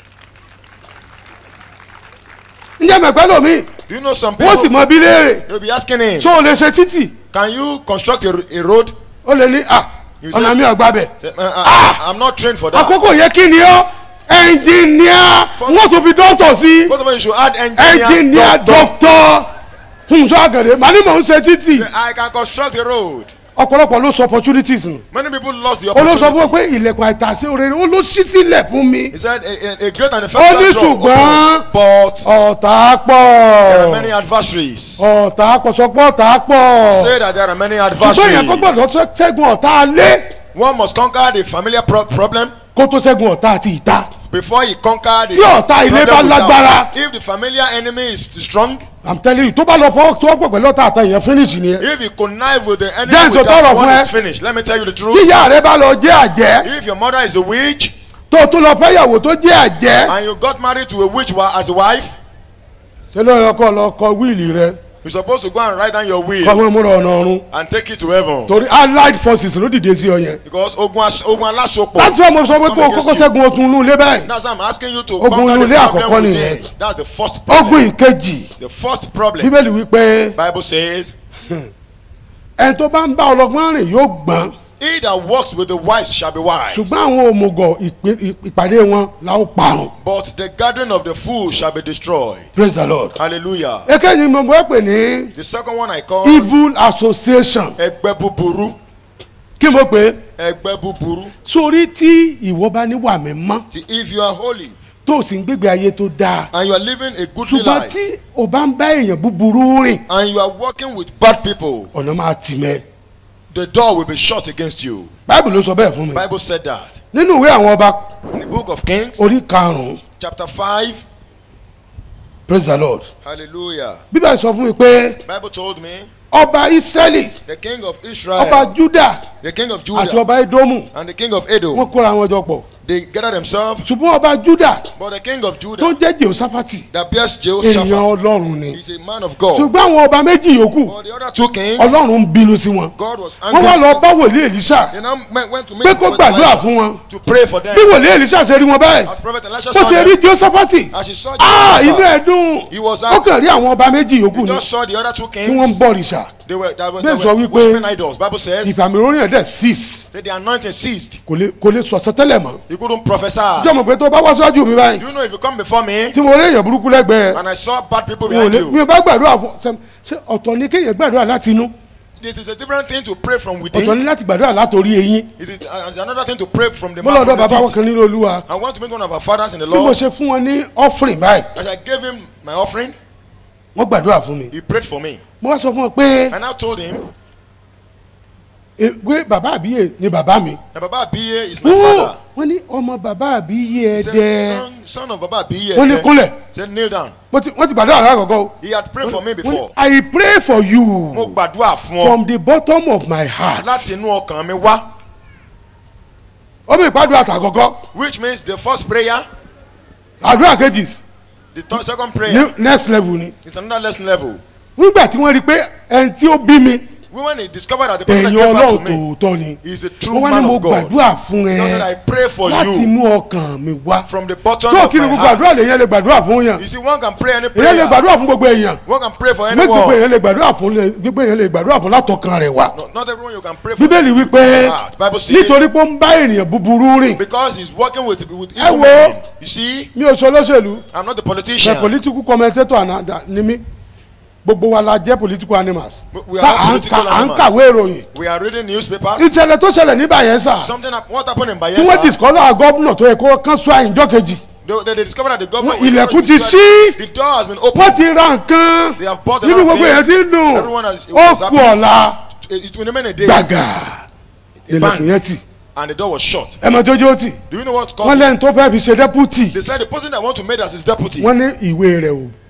ǹjẹ́ mẹ̀pẹ́ lomi. Do you know some people? wọ́n sì mọ bí léèrè. They'll be asking him. so o lè ṣe títì. Can you construct a road? o lè ní ọ̀nà mi ọ̀gbà bẹ̀. I'm not trained for that. àkókò yẹ kí ni ọ́ ẹnjìníà wọ́n tún fi dọ́tọ̀ sí. Both of you should add ẹnjìníà dọ́tọ̀ Fúnṣọ́ Àkàndé màá ní mò ń ṣe títì. I can construct a road. ọ̀pọ̀lọpọ̀ ló sọ opportunities nù. Many people lost the ó ló opportunity. sọ fún ọ pé ilẹ̀kùn àìtàsé òrèrè ó ló ṣí sílẹ̀ fún mi. He said a great and ó effectual ní job. ṣùgbọ́n But ọ̀tá there are many pọ̀. adversaries. ọ̀tá pọ̀ sọ pé ọ̀tá pọ̀. Say that there are many ṣùgbọ́n yẹn kó adversaries. gbọ́dọ̀ ṣẹ́gun ọ̀tá alé One must conquer the familiar problem kó tó ṣẹ́gun ọ̀tá àti ìta. before he conquer the Tí ọ̀tá ilé bá problem without. lágbára. If the familiar enemy is strong, I'm telling you tó bá lọ fọwọ́ tó pọ̀ pẹ̀lú ọ̀tá àtà yẹn finish nìyẹn. if you connive with the enemy Jẹ́ n sọ without tọrọ one fún ẹ. is finished. Let me tell you the tí truth. ìyá rẹ bá lọ jẹ́ àjẹ́ If your mother is a witch tó tún lọ fẹ́yàwó tó jẹ́ àjẹ́. and you got married to a witch as a wife, ṣé ló lọ kọ wíìlì rẹ you're supposed to go and write down your kọ́ will mọ́ múra ọ̀nà ọ̀run. and take it to heaven. torí allied forces ló dìde sí ọ yẹn. Because ogun alasopọ̀. láti wọ́n mo sọ pé kó o kọ́kọ́ ṣẹ́gun ogun inú ilé báyìí. That's why I'm asking you to Ogun conquer inú the ilé problem àkọ́kọ́ within. nìyẹn. That's the first problem. ogun ìkejì The first problem. bíbélì wípé Bible says, ẹni tó bá ń bá ọlọ́gbọ́n rìn yóò gbọ́n he that walks with the wise shall be wise. ṣùgbọ́n àwọn òmùgọ̀ ìpàdé wọn la ó parun. But the gathering of the fool shall be destroyed. praise the lord. Hallelujah. èkejì mo mọ̀ pé ní The second one I call evil association. ẹgbẹ́ búburú. kí mo pè é. Ẹgbẹ́ búburú. sórí tí ìwọ bá níwà mímọ́ If you are holy tó o sì ń gbégbé ayé tó dáa and you are living a goodly ṣùgbọ́n life tí o bá ń bá èèyàn búburú rìn and you are working with bad people, ọ̀nà máa tì mẹ́. the door will be shut against you. báìbù ló sọ bẹ́ẹ̀ fún mi. Bible said that. nínú ìwé àwọn ọba In the book of Kings, orí karùn-ún chapter 5, praise the lord. hallelujah. bíbélì sọ fún mi pé Bible told me ọba israẹli the king of ọba Israel, juda the king of àti Judah, ọba edomu and the king of Edom, wọ́n kóra wọn jọ pọ̀ they gathered themselves. ṣùgbọ́n ọba juda But the king of tó Judah, ń jẹ́ jehoshaphati that bears èèyàn Jehoshaphat, ọlọ́run ni is a man of God. ṣùgbọ́n àwọn ọba méjì yòókù But the other two kings, ọlọ́run ń bínú sí wọn God was wọ́n wá lọ angry. bá wòlíì elisa They now went to pé meet kó Prophet gbàdúrà Elisha fún wọn to pray for them. bí wòlíì elisa ṣe rí wọn báyìí As Prophet Elisha bó saw ṣe rí them, jehoshapati as he saw inú Jehoshaphat, ẹ̀ dùn he was ó happy. kàn rí àwọn ọba méjì yòókù He ni just saw the other two tí wọ́n ń kings. bọ òrìṣà They were Bẹ́ẹ̀ sọ wípé worshiping idols. Bible says ìfàmì orin ẹ̀ dẹ̀ six that the anointing ceased. kò lè sọ sọtẹ́lẹ̀ mọ́ He couldn't prophesy. jọmọ pé tó bá wá síwájú mi báyìí You know, if you come before me tí mo rí èèyàn burúkú lẹ́gbẹ̀ẹ́ and I saw bad people mi ò behind lè mi you, ò bá gbàdúrà fún ṣe ọ̀tọ̀ ni kéèyàn gbàdúrà láti inú it is a different thing to pray from ọ̀tọ̀ within. ni láti gbàdúrà látòrí eyín It is another thing to pray from the mo mouth. lọ́dọ̀ From the bàbá wọn teeth. kan nínú olúwa I want to meet one of our fathers in the bí mo Lord. ṣe fún wọn ní offering báyìí As I gave him my offering, wọ́n gbàdúrà fún mi he prayed for me. mo wá sọ fún wọn pé And I told him pé bàbá àbíyè ni bàbá mi that Baba Abiye is my father. wọ́n ní ọmọ bàbá àbíyè He ẹ said, dẹ́ son of Baba Abiye. wọ́n ní kúnlẹ̀ Said, kneel down. wọ́n ti gbàdúrà lákọ̀ọ́kọ́ o. He had prayed for me Wọ́n ní, before. I pray for Mo you gbàdúrà fún ọ from the bottom of my heart. láti inú ọkàn mi wá. ọmọ ìpàdúrà àtàkọ́kọ́ Which means the first prayer, àdúrà kejì the second prayer, ní next level ni. it's another lesson level. nígbà tí wọ́n rí i pé ẹni tí ó bí mi When he discovered that the person that èèyàn gave birth to ọlọ́run me tòótọ́ ni is a true wọ́n wá ní man mo of God. gbàdúrà fún Now that I ẹ pray for láti you inú ọkàn mi wá. from the bottom tó of kí ni my gbogbo heart. àdúrà lèyàn lè gbàdúrà fún yàn You see, one can pray any èyàn lè prayer. gbàdúrà fún gbogbo èèyàn One can pray for méjì pé anyone. èyàn lè gbàdúrà fún gbogbo èyàn lè gbàdúrà fún látọkàn rẹ̀ wá. Not everyone you can pray for. bíbélì wípé The Bible says nítorí pé ó ń bá ènìyàn búburú rìn because he's working with ẹ evil wo men. You see, mi ò sọ olóṣèlú I'm not the ṣe politician. political commentator ni mí gbogbo wa la jẹ́ political animals We tá are à ń political animals. kàwé ìròyìn We are reading newspapers. ìṣẹ̀lẹ̀ tó ṣẹlẹ̀ ní Bayelsa Something what happened in tí wọ́n Bayelsa. discover gómìnà tó yẹ kó kán sọ àyìnjọ́ kejì They discovered that the government. ilẹ̀kùn ti ṣí The door has been wọ́n opened. ti ra nǹkan They have bought a nínú lot of gbogbo èèyàn things. ti ń dùn Everyone has- ó was kú happy. ọ̀la It will remain a day. gbàgà A bang. ilẹ̀kùn yẹn tì And the door was shut. ẹ mọ tójó tì Do you know what wọ́n caused it? lẹ́yìn tó fẹ́ fi ṣe deputy They said the person that want to make as his deputy. wọ́n ní ìwé rẹ̀ ò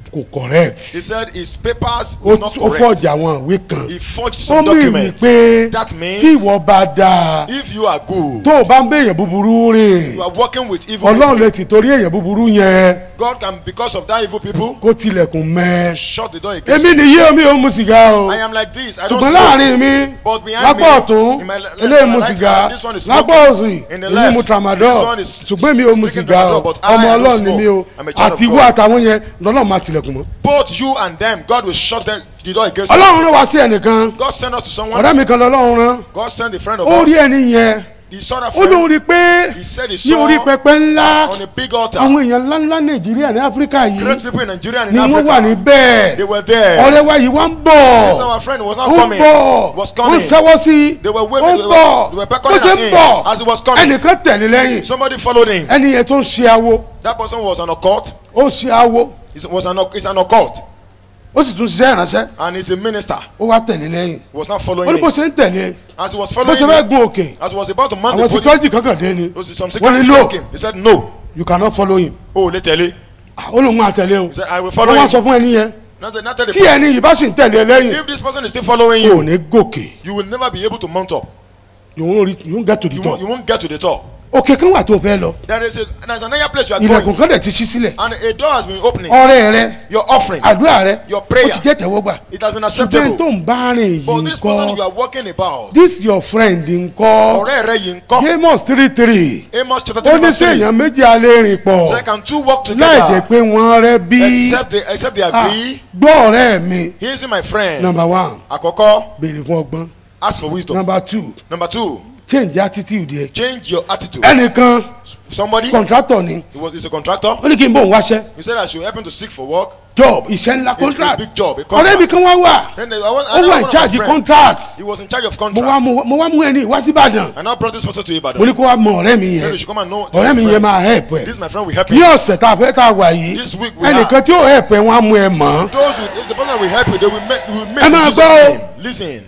kò correct. He said his papers ó were not correct. forge àwọn ìwé kan. He forged ó some mú ìwé documents. pé That means tí ìwọ bá dáa if you are good, tó o bá ń bẹ èèyàn búburú rìn you are working with evil ọlọ́run people. lè ti torí èèyàn búburú yẹn God can, because of that evil people, kó tilẹ̀kùn mẹ́. shut the door against èmi nìyí omi ò mu sìgá o I am like this. I don't ṣùgbọ́n smoke. láàrin mi But behind lápá me, ọ̀tún in my left eléyìí and mu right sìgá hand, this one is lápá smoking. òsì In the èyí left, mu this tramadol one is ṣùgbọ́n mi ò mu speaking sìgá o tramadol, but I ọmọ don't ọlọ́run ni mi o smoke. I'm a child of àti ìwọ God. àtàwọn yẹn lọ́lọ́run máa tilẹ̀kùn mọ́. Both you and them, God will shut the door against you. ọlọ́run rán wa sí ẹnìkan God sent us to someone. ọ̀rẹ́ mi kan lọ́lọ́run rán God sent a friend of ó rí ours. ẹni yẹn He saw that ó lóun friend. rí i pé He said he ní orí saw pẹpẹ ńlá on a big altar. àwọn èèyàn ńláńlá nàìjíríà ní áfíríkà Great yìí people in Nigeria and ni in wọ́n wà Africa. níbẹ̀ They were there. ọ̀rẹ́ wa yìí wá ń This bọ̀ our friend was not ó ń coming. bọ̀ Was wọ́n coming. sẹ́wọ́ sí i They were ó waving. ń They bọ̀ were bó beckoning ṣe at ń him bọ̀ as he was coming. ẹnìkan tẹ̀lé lẹ́yìn Somebody followed him. ẹni yẹn tó ń ṣe awo That person was an occult. ó ń ṣe awo It's an occult. ó sì tún ṣiṣẹ́ ìránṣẹ́ And he's a minister. ó wá tẹ̀lé lẹ́yìn He was not ó following ní bó him. ṣe ń tẹ̀lé As he was bó following ṣe fẹ́ him, gun òkè as he was about to mount àwọn the podium, security kankan dé ni some wọ́n security ní no asked him. He said, no. you cannot follow him Oh, let tell you. ó lóun máa tẹ̀lé o He said, I will follow wọ́n wá him. sọ fún ẹni yẹn Not tell the tí ẹni yìí bá sì ń tẹ̀lé lẹ́yìn If this person is still following ò you, ní gòkè you will never be able to mount up. you won't get to the You top won't get to the top. òkè kan wà tó fẹ́ lọ There's another place you are ilẹ̀kùn going. kan dẹ̀ ti ṣí sílẹ̀ And a door has been opening. ọrẹ rẹ Your offering, àdúrà rẹ your ó prayer, ti jẹ́ tẹ̀wọ́gbà it has been ṣùgbọ́n acceptable. tó ń bá rìn But yìí this person you ńkọ́ are walking about, this your friend ńkọ́ ọ̀rẹ́ rẹ yìí ńkọ́? Amos 3:3 Amos chapter ó 3 ní verse 3. sèèyàn méjì alẹ́ rìn pọ̀ So can two walk láì jẹ́ together pé wọ́n rẹ́ bí except they agree? gbọ́ ọ̀rẹ́ mi He is my friend. number one Àkọ́kọ́, béèrè fún ọgbọ́n ask for wisdom. number two Number two, change attitude yẹ change your attitude. ẹnìkan Somebody, contractor ni he's a contractor. ó ní kí n bò ń wáṣẹ́ He said I should help him to seek for work. job iṣẹ́ ńlá A contract big job, a ọ̀rẹ́ mi contract. kan wá wà Then ó wà in charge contract He was in charge of mo contract. wá mú ẹni wá sí Ìbàdàn And I brought this person to mo Ibadan. ní kó wá mọ ọ̀rẹ́ mi Then yẹn you should come and know. ọ̀rẹ́ mi this yẹn my máa help ẹ̀ friend. This my friend will help ní you. ọ̀sẹ̀ tá a fẹ́ tá a wà yìí This week we ẹnìkan tí ó help ẹ̀ wọ́n á mú ẹ mọ́ Those the person will help you. They will make Ẹ máa use gbọ́ of o. him. Listen.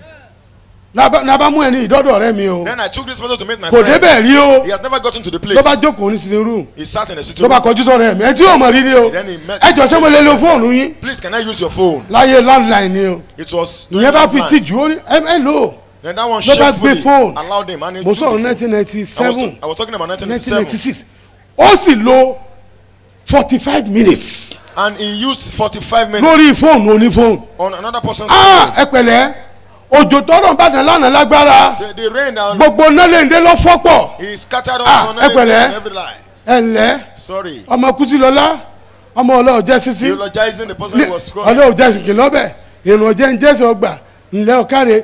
lábá mú ẹni ìdọ́dọ̀ ọ̀rẹ́ mi o Then I took this person to meet my kò friend. débẹ̀ rí o He has never gotten to the ló bá place. jókòó ní sitting room He sat in a ló sitting bá room. kọjú sọ̀rọ̀ ẹ̀mí ẹ tí yóò mọ̀ rí ni o Then he met. ẹ jọ ṣé mo lè lo fóònù yín Please, can I use your phone? láyé landline ni o It was. ìyẹn bá fi landline. tìjú ó ní ẹ lò Then that one ló bá gbé shamefully phone. allowed him. And he mo took sọ̀rọ̀ the phone. 1997 I was talking about 1997. 1996 ó sì lo 45 minutes And he used 45 minutes lórí fóònù onífóònù on another person's ah phone. ẹ pẹ̀lẹ́ òjò tọrọ Ìbàdàn lánàá lágbára The rain down. gbogbo nálẹ̀ndé lọ fọ́pọ̀ He scattered Ah, on ẹ pẹ̀lẹ́. every lie. ẹ ǹlẹ́ Sorry. ọmọ Kúsílọlá ọmọ ọlọ́ọ̀jẹ́ sísí Eulogizing the person who was calling. ọlọ́ọ̀jẹ́ sìnkì lọ́bẹ̀ ìrànjẹ́ ń jẹ́sẹ̀ ọgbà ńlẹ́ ọ̀kárẹ̀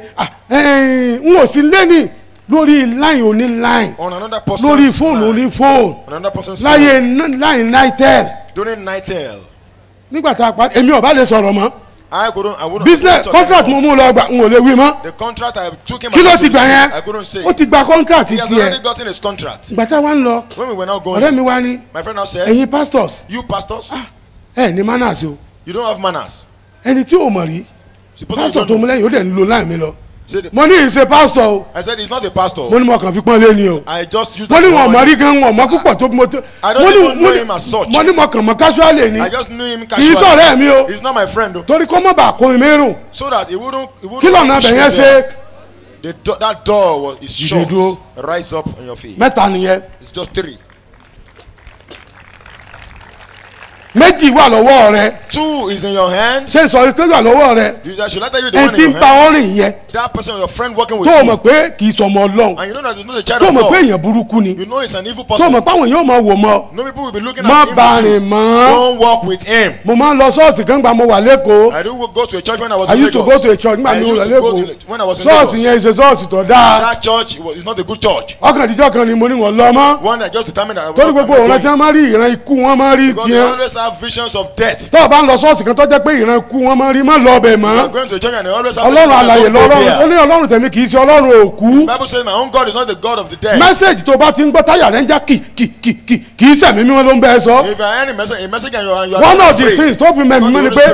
n ò sí lẹ́nì lórí line oní line On another person's lórí fóònù line. oní fóònù On another person's láyé phone. line nitel During nightel. nígbà tá a pa èmi ò bá lè sọ̀rọ̀ mọ́ I wouldn't. business talk contract anymore. mo mú lọ gbà n ò lè wí mọ́ The contract I took him. kí ló and ti gbà yẹn I couldn't say. ó ti gba contract He has already tiẹ̀ gotten his contract. ìgbà tá a wá ń lọ When we were now going, ọ̀rẹ́ mi wá ní my friend now said, ẹ̀yin pastors "You pastors, ẹ̀ ní manners o you don't have manners." ẹni tí ò mọ̀ rí Suppose you pastor don't tó know. mú lẹ́yìn ó dẹ̀ ń lo line mi lọ Say the- mo ní ìṣe pastor o I said he's not a pastor. mo ní mo kàn fi pọ́n lé ni o I just used. mo ní that wọn word. mọ̀ rí gan wọn mọ̀ púpọ̀ tó mo tó I don't even know him as such. mo ní mo kàn mọ̀ casually ni I just knew him kì í casually. sọ̀rọ̀ mi o He's not my friend though. torí kó mọ̀ bá kó mi mérùn So that he wouldn't. kí lọ́nà abẹ yẹn ṣe That door is Dìde shut. dúró. Rise up on your feet. mẹ́ta nìyẹn It's just 3. méjì wà lọ́wọ́ rẹ 2 is in your hand. ṣé ìsọ̀rí tó wà lọ́wọ́ rẹ I should let you the ẹ one ti in ń your bá hand. ọ rìn yẹn That person, your friend working with tó o you. mọ̀ pé kì í sọmọ ọlọ́run And you know that he's not a child tó o of mọ̀ pé God. èèyàn burúkú ni You know he's an evil tó o person. mọ̀ pé àwọn èèyàn máa wò mọ́ No people will be looking má at him. bá with you. rìn mọ́ Don't walk with him. mo máa ń lọ ṣọ́ọ̀ṣì kan gbà mo wà lẹ́kọ̀ọ́ I do go to a church when I was I in used to Lagos. go to a church nígbà I mi ò used lọ to go lẹ́kọ̀ọ́ to when I was in ṣọ́ọ̀ṣì Lagos. yẹn ṣe ṣọ́ọ̀ṣì tó dáa That church is not a good church. ọkàn ìdíjọ́ kan ni mo ní wọn lọ mọ́ One that just determined that I torí gbogbo òun tí wọ́n máa rí ìran ikú wọ́n máa rí because they tiẹ̀ always have visions of death. tó o bá ń lọ ṣọ́ọ̀ṣì kan tó jẹ́ pé ìran ikú wọ́n máa rí má lọ ọbẹ̀ mọ́ I'm going to a church and they always have ọlọ́run visions alààyè of death. lọ́rọ́run ó ní ọlọ́run tẹ̀mí kì í ṣe ọlọ́run òkú Bible says my own God is not the God of the dead. mẹ́sẹ̀gì tó bá ti ń gbọ́ táyà rẹ̀ ń já kì í sẹ̀mí mímọ́ ló ń bẹ́ ẹ sọ If you are any message, a message and you are one not of the afraid, things tó fi mẹ́mí not mọ́ the ni Holy pé Spirit.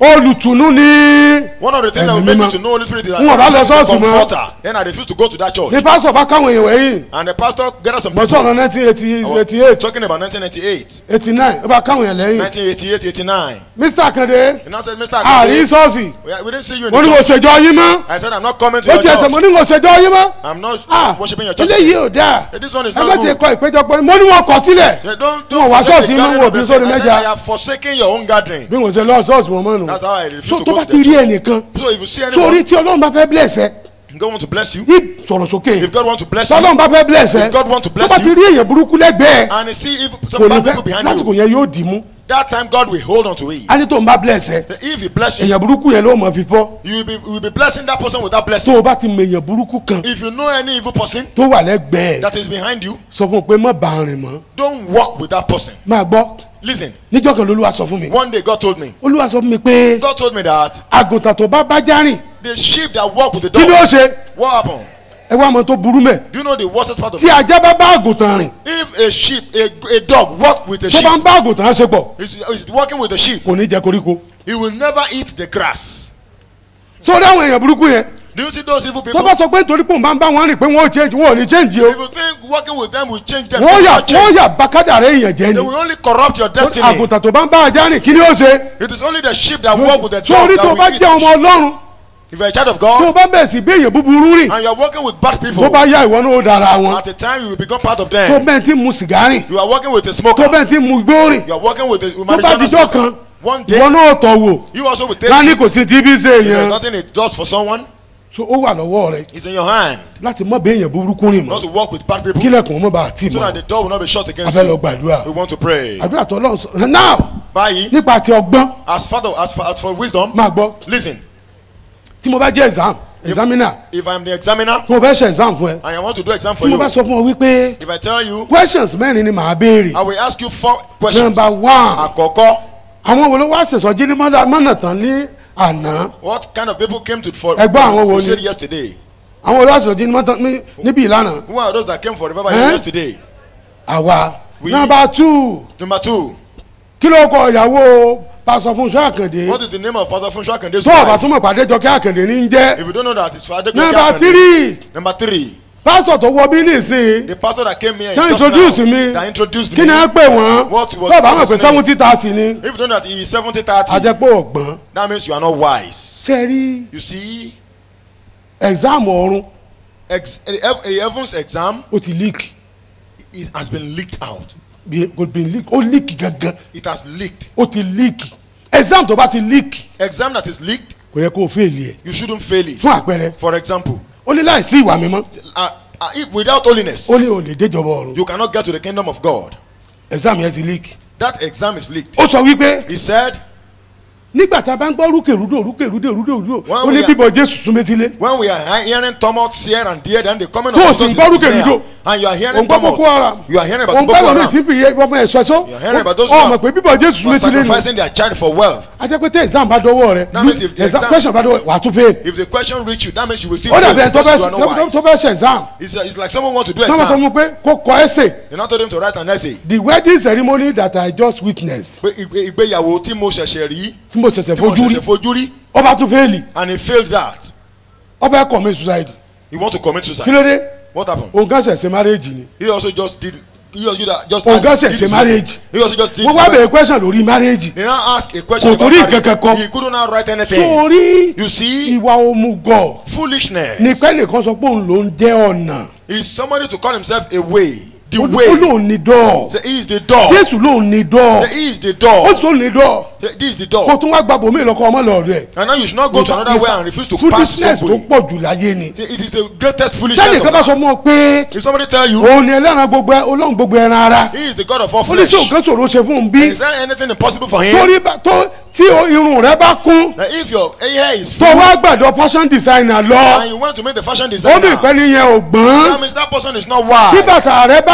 olùtùnú ni. One of the things that will make you to know Holy Spirit is that N ò bá lọ He is a ṣọ́ọ̀ṣì mọ́. comforter. Then I refuse to go to that church. ní pásọ̀ bá káwọn èèyàn wẹ̀yìn. And the pastor gathered some mo people. sọ̀rọ̀ 1988 Talking about 1988, 89 ó bá káwọn èèyàn lẹ́yìn. 1988, 89. Mr. Akande You now said, Mr. àrí Akande, ṣọ́ọ̀ṣì we didn't see you in mo the ní mo church. ṣèjọ yín mọ́. I said, I'm not coming to ó your jẹ́ ẹsẹ̀ church. mo ní mo ṣèjọ yín mọ́. I'm not worshiping your church. eléyìí ò dáa This one is ẹ not má ṣe good. kọ ìpéjọpọ̀ mo ní wọn kọ sílẹ̀. Say, Wọn don't wá forsake ṣọ́ọ̀ṣì the inú gathering wọn of the òbí saints. sórí I said, mẹ́ja. I have forsaken your own gathering. bí wọ́n ṣe lọ ṣọ́ọ̀ṣì wọn mọ́ nù. That's how I refuse so to tó go bá to ti the rí church. ẹnìkan So if you see sórí anyone, tí ọlọ́run bá fẹ́ bless ẹ God want to bless you. yí sọ̀rọ̀ sókè If God want to bless you, tọ́lọ́run bá fẹ́ bless ẹ If God want to tó bless bá ti you, rí èèyàn burúkú lẹ́gbẹ̀ẹ́ and you see if kò some ní bad fẹ́ people behind lásìkò you, yẹn yóò dì í mú that time God will hold on to it. á ní tó ń bá bless ẹ If He bless you, èèyàn burúkú yẹn ló mọ̀ fífọ́ you will be blessing that person with that tó blessing. o bá ti mọ èèyàn burúkú kan If you know any evil person tó wà lẹ́gbẹ̀ẹ́ that is behind you, sọ fún un pé má bá a rìn mọ́ don't walk with that person. máa gbọ́ Listen, níjọ́ kan lolúwa sọ fún mi one day God told me, olúwa sọ fún mi pé God told me that àgùntàn tó bá bá já rìn the sheep that walk with the kí ló dog, ṣe what happened? ẹ wá mọ tó burú mẹ́ Do you know the worst part of tí it? ajá bá bá àgùntàn rìn If a sheep, a dog walk with a tó sheep, bá ń bá àgùntàn ṣe pọ̀ is walking with the sheep, kò ní jẹ koríko he will never eat the grass. sórí àwọn èèyàn burúkú yẹn Do you see those evil tó people? bá sọ pé nítorí pé òun bá ń bá wọn rìn pé wọn ò change wọn ò ní change o If you think walking with them will change them, wọ́n they will yà not change. bákàdàrẹ́ èèyàn jẹ́ They ni will only corrupt your destiny. àgùntàn tó bá ń bá ajá rìn kí ni ó ṣe It is only the sheep that walk with the dog sórí that tó will bá eat. jẹ́ ọmọ ọlọ́run If you are a child of tó God bá bẹ̀rẹ̀ sí bí èèyàn búburú rìn and you are working with bad tó people, bá yá ìwọ náà ó dára wọn at the time you will become part of tó them. bẹ́ẹ̀ tí mu sìgá rìn You are working with a tó smoker. bẹ́ẹ̀ tí mu igbó rìn You are working with a tó bá marijuana dijọ́ smoker. kan One ìwọ day, náà tọ̀ wò you also will take lánìí it. kò sí tí bí ṣe There's èèyàn nothing it does for someone. so ó wà lọ́wọ́ rẹ It's in your hand. láti mọ̀ bí èèyàn burúkú rìn Not mọ́ to work with bad people, kílẹ̀kùn ọmọ bá àti so that mọ́ the door will not be shut a against fẹ́ lọ you. gbàdúrà We want to pray. àdúrà tó lọ́run sọ now Báyìí, nípa ti ọgbọ́n as for wisdom, máa gbọ́ listen. tí mo bá jẹ́ examiner If I'm the examiner tí mo bá ṣe exam fún ẹ and I want to do exam for tí mo you, bá sọ fún ọ wípé if I tell you, questions mẹ́rin ni màá béèrè I will ask you 4 questions. number one Àkọ́kọ́, àwọn wo ló wá ṣèṣọ jírí mọ́nà tán ní àná what kind of people came to for Ẹgbọ́n àwọn wo we ni? said yesterday? àwọn wo ló wá ṣèṣọ jírí mọ́nà tán níbí ìlànà Who are those that came for revival Eh? yesterday? àwa We- number two Number 2, kí ló kọ ìyàwó pásọ Fúnṣọ́ Àkàndé what is the name of Pastor Funsho Akande's tó ọ̀bà wife? túmọ̀ pàdé jọkẹ́ Àkàndé ní í jẹ́ If you don't know that, it's Father number three Number 3, pásọ tó wọ bí nísìnyí the pastor that came here tí wọ́n just introduce now, mi that introduced kí ni me. ẹ pè wọ́n What was tó ọ̀bà mọ̀ pé his name? 70,000 ni If you don't know that he is 70-30, àjẹpọ̀ ọ̀gbọ́n that means you are not wise. ṣe rí You see, exam ọ̀run the heavens exam, ó ti leak it has been leaked out. kò bí leak ó leak gangan It has leaked. ó ti leak exam tó bá ti leak Exam that is leaked, kò yẹ kó o fail ẹ̀ you shouldn't fail it. fún àpẹẹrẹ For example, ó ní láìsí ìwà mímọ́ if without holiness, ó ní o lè déjọba ọ̀run you cannot get to the kingdom of God. exam yẹn ti leak That exam is leaked. ó sọ wípé He said, nígbà tá a bá ń gbọ́ rúkèrúdò Wọ́n ó ní wí- bíbọ Jésù súnmọ́ sílé when we are hearing tumults here and there, then the coming Tó o of sì Jesus gbọ́ is near. rúkèrúdò. And you are òun hearing gbọ́ Boko Haram tumults. You are hearing about òun Boko gbọ́ lómi Haram. tí fi ọmọ ẹ̀ sọ́sọ́ You are hearing about those who ọmọ are- pé bíbọ Jésù who are súnmọ́ sílé nù sacrificing their child for wealth. ajẹ́ pé tẹ́ exam bá dọ́wọ́ rẹ That means if the exam- question bá dọ́wọ́ wà á tún fail If the question reach you, that means you will still ó fail dàbí ẹni tó because you are not fẹ́ wise. ṣe exam It's like someone want to do tí wọ́n sọ exam. fún pé kó kọ essay They not told him to write an essay. the wedding ceremony that I just witnessed Pé ìgbéyàwó tí mo ṣẹ̀ṣẹ̀ rí, tí mo ṣẹ̀ṣẹ̀ tí mo fojú rí ṣẹ̀ṣẹ̀ fojú rí, ọba tún fail and he failed that. ọba commit suicide He want to commit kí suicide. ló dé What happened? òun kan ṣẹ̀ṣẹ̀ marriage ni He also just did. He also just. òun kan did ṣẹ̀ṣẹ̀ his- marriage He also just did. wọ́n wá bẹ̀rẹ̀ question lórí marriage They now ask a question Kò about torí marriage. nǹkan kan kọ. He couldn't now write anything. sórí You see, ìwà òmùgọ̀ foolishness ní pẹ́ẹ́nìkan sọ pé òun ló ń jẹ́ ọ̀nà is somebody to call himself a way. The ó way. lóun ní dọ́ọ̀ Say, he is the door. Jésù lóun ní dọ́ọ̀ He is the ó door. sì lóun ní dọ́ọ̀ This is the kó door. tún wá gba bòmí ìlọ́kọ̀ ọmọ lọ rẹ̀ And now you should not go to another way and refuse to pass foolishness tó somebody. pọ̀ jù láyé ni It is the greatest foolishness. jáde of kan bá sọ mọ́ ọ pé If somebody tell you òun ni ẹlẹ́ran gbogbo olóhùn gbogbo ẹran ara he is the God of all ó ní flesh, sí òkan ṣòro ṣe fún un bí is there anything impossible for him? torí tí irun rẹ bá kún That if your hair is tó full wá gbàdọ̀ fashion designer lọ and you want to make the fashion ó bí designer, ìpẹ́ni yẹn ò gbọ́n that means that person is not tí wise. bàtà rẹ bá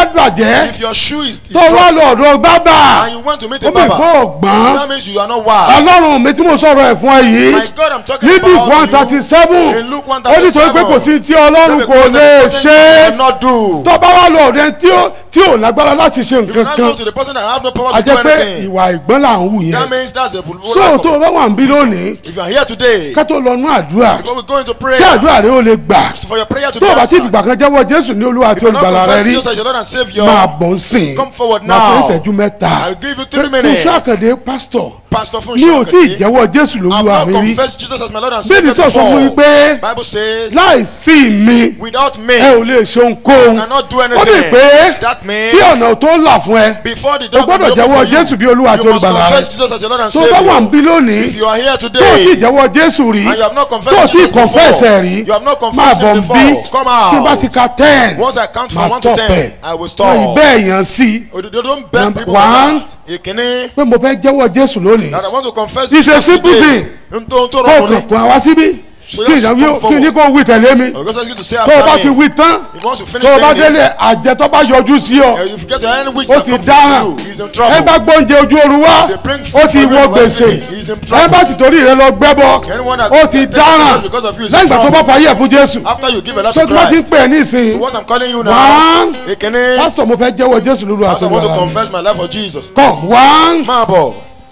bàjẹ́ If your shoe is tó wá lọ ọ̀dọ̀ bábà and you want to meet ó a mi barber, kó ọ̀gbọ́n that means you are not wise. ọlọ́run mi tí mo sọ̀rọ̀ ẹ̀ fún ẹ yìí My God, I'm talking ní Luke about 137 in Luke ó ní torí pé kò 137. sí tí ọlọ́run kò lè ṣe Cannot do. tó bá wá lọ ọ̀dọ̀ tí ò lágbára láti ṣe If you nǹkan not kan go to the person that have no power a to do jẹ́ pé anything, ìwà ìgbọ́n là ń wù that yẹn means that's the so tó o bá wà ń bí lónìí If you are here today, ká tó lọ nú àdúrà before we go into prayer, kí àdúrà rẹ ó lè gbà for your prayer to tó be o bá sì answered, fìgbà kan jẹ́wọ́ Jésù ní Olúwa àti if you not olùgbàlà rẹ confess rí Jesus as your Lord and Savior, máa bọ̀ ń sìn come forward máa pín now. ìṣẹ́jú mẹ́ta I'll give you 3 minutes. Fúnṣọ́ Àkàndé pásítọ̀ Pastor ní o tí ì Funṣọ́, jẹ́wọ́ Jésù I've lólúwa not mi rí confessed Jesus as my Lord and bẹ́ẹ̀ni Savior sọ fún mi before. pé Bible says, láì sí mi without me, ẹ ò lè ṣe ohunkóhun cannot do ó ní anything. pé That means kí ọ̀nà tó là fún ẹ before the o door can be gbọ́dọ̀ open jẹ́wọ́ for you, Jésù bí Olúwa àti you must olùgbàlà rẹ confess Jesus as your Lord and tó bá wà ń Savior. bí lónìí If you are here tó o tí ì today jẹ́wọ́ Jésù rí and you have not tó o confessed tí ì Jesus confess ẹ before, rí you have not máa confessed bọ̀ him ń bí before, come tí n bá out. ti ka 10 Once I count máa from 1 to stop 10, ẹ̀ I will wọ́n stop. ìbẹ́ èèyàn sí They don't beg Number people one, like that. Ìkíní, pé mo fẹ́ jẹ́wọ́ Jésù lónìí that I want to confess It's a Jesus simple today. thing. Ohun tó kó o rọrùn kàn ni. kún àwa síbí So kí just come ní forward. kó wí tẹ̀lé mi I will just ask you to say tó o bá after ti me. wí tán If once you finish tó o bá saying it, délé àjẹ tó bá yọjú sí ọ if you get to any witch ó that ti comes dáràn to you, he's in ẹ trouble. bá gbóúnjẹ ojú oru wá They bring ó food ti for wọ you, gbèsè he's in ẹ trouble. bá ti torí rẹ lọ gbẹ́bọ Anyone that ó ti takes dáràn Jesus because of you is in lẹ́yìn ìgbà tó bá trouble. parí ẹ̀ fún Jésù After you give a lot so to tí wọ́n ti ń Christ, pè é nísìnyí what I'm calling you now, one Ìkíní, pásítọ̀ mo fẹ́ jẹ́wọ́ Jésù lóru àti I want to olùwàlà mi confess my life for Jesus. come one Máa bọ̀.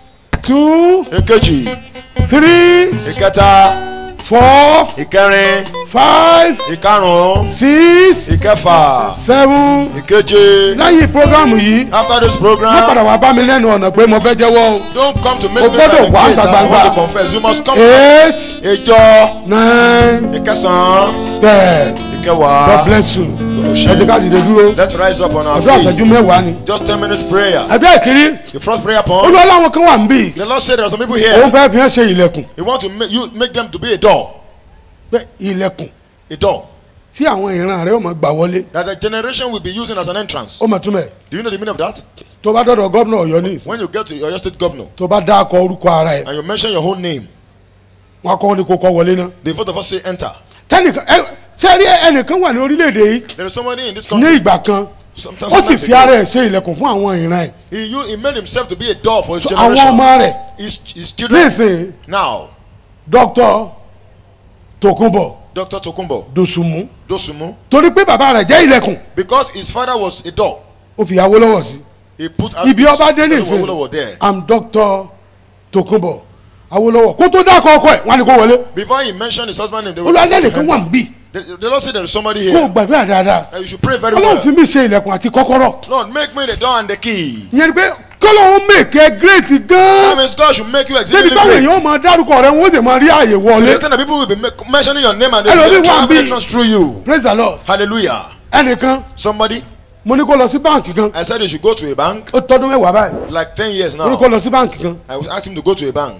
2 Èkejì, 3 ìkẹta, 4 ìkẹrin, 5 ìkarùn-ún, 6 ìkẹfà, 7 ìkeje. lẹ́yìn programu yìí After this wọ́n program, padà wá bá mi lẹ́nu ọ̀nà pé mo fẹ́ jẹ́wọ́ o. don't come to O make me gbọ́dọ̀ wá like this. I gbàgbàgbà. want to confess. You must come. 8 Ìjọ, 9 ìkẹsàn-án, 10 ìkẹwàá. God bless you ẹ jẹ́ ká dìde dúró Let's rise up on our àdúrà feet. ìṣẹ́jú mẹ́wàá ni. Just 10 minutes prayer. àdúrà ìkíní The first prayer point. olúwa láwọn kan wà ń bì The Lord said there are some people òun here. fẹ́ fi hàn ṣe ilẹ̀kùn He want to make them to be a door. pé ilẹ̀kùn A door tí àwọn ìran rẹ̀ ó máa gbà wọlé that the generation will be using as an entrance. ó máa túmẹ̀ Do you know the meaning of that? tó bá dọ̀dọ̀ gómìnà Ọ̀yọ́ ní When you get to your state governor tó bá dá akọ orúkọ ara ẹ̀ and you mention your own name, wọn kọ́ ni kò kọ́ wọlé náà. the first of us say enter. tẹnìkan sẹ́rí ẹnìkan wà ní orílẹ̀-èdè yìí There is somebody in this ní country. ìgbà kan Sometimes ó sì fi ara ẹ̀ ṣe ilẹ̀kùn fún àwọn ìran ẹ̀ he made himself to be a door for his So, àwọn generation. ọmọ rẹ̀ His children. nísìnyí Now, dr Tòkunbọ̀ Dr. Tokunbo Dòsùnmú Dosumu, torí pé bàbá rẹ̀ jẹ́ ilẹ̀kùn because his father was a door, ó fi Awólọ́wọ̀ sí he put ibi ọba dé nísìnyí Awolowo there. am dr Tòkunbọ̀ Awólọ́wọ̀ kó tó dákọ̀ ọkọ ẹ̀ wọ́n á ní kó wọlé Before he mentioned his husband name, they olùwàjẹ́ nìkan wà ń bì The Lord said there is somebody kó o here. gbàdúrà dáadáa You should pray very Ọlọ́run fi well. mí ṣe ilẹ̀kùn àti kọ́kọ́rọ́ Lord, make me the door and the key. ìyẹn ni pé kọ́lọ́hún mèkè gírètì That gan-an means God should make you débi exceedingly báwo great. èèyàn máa dárúkọ rẹ̀ wọ́n sì máa rí ààyè wọlé The that people will be mentioning your name and they Hello, will everyone have be- entrance through you. praise the Lord Hallelujah. ẹnìkan Somebody, mo ní kó lọ sí báǹkì kan I said you should go to a bank. ó tọdún mẹ́wàá báyìí Like 10 years mo ní now. kó lọ sí báǹkì kan I was asked him to go to a bank.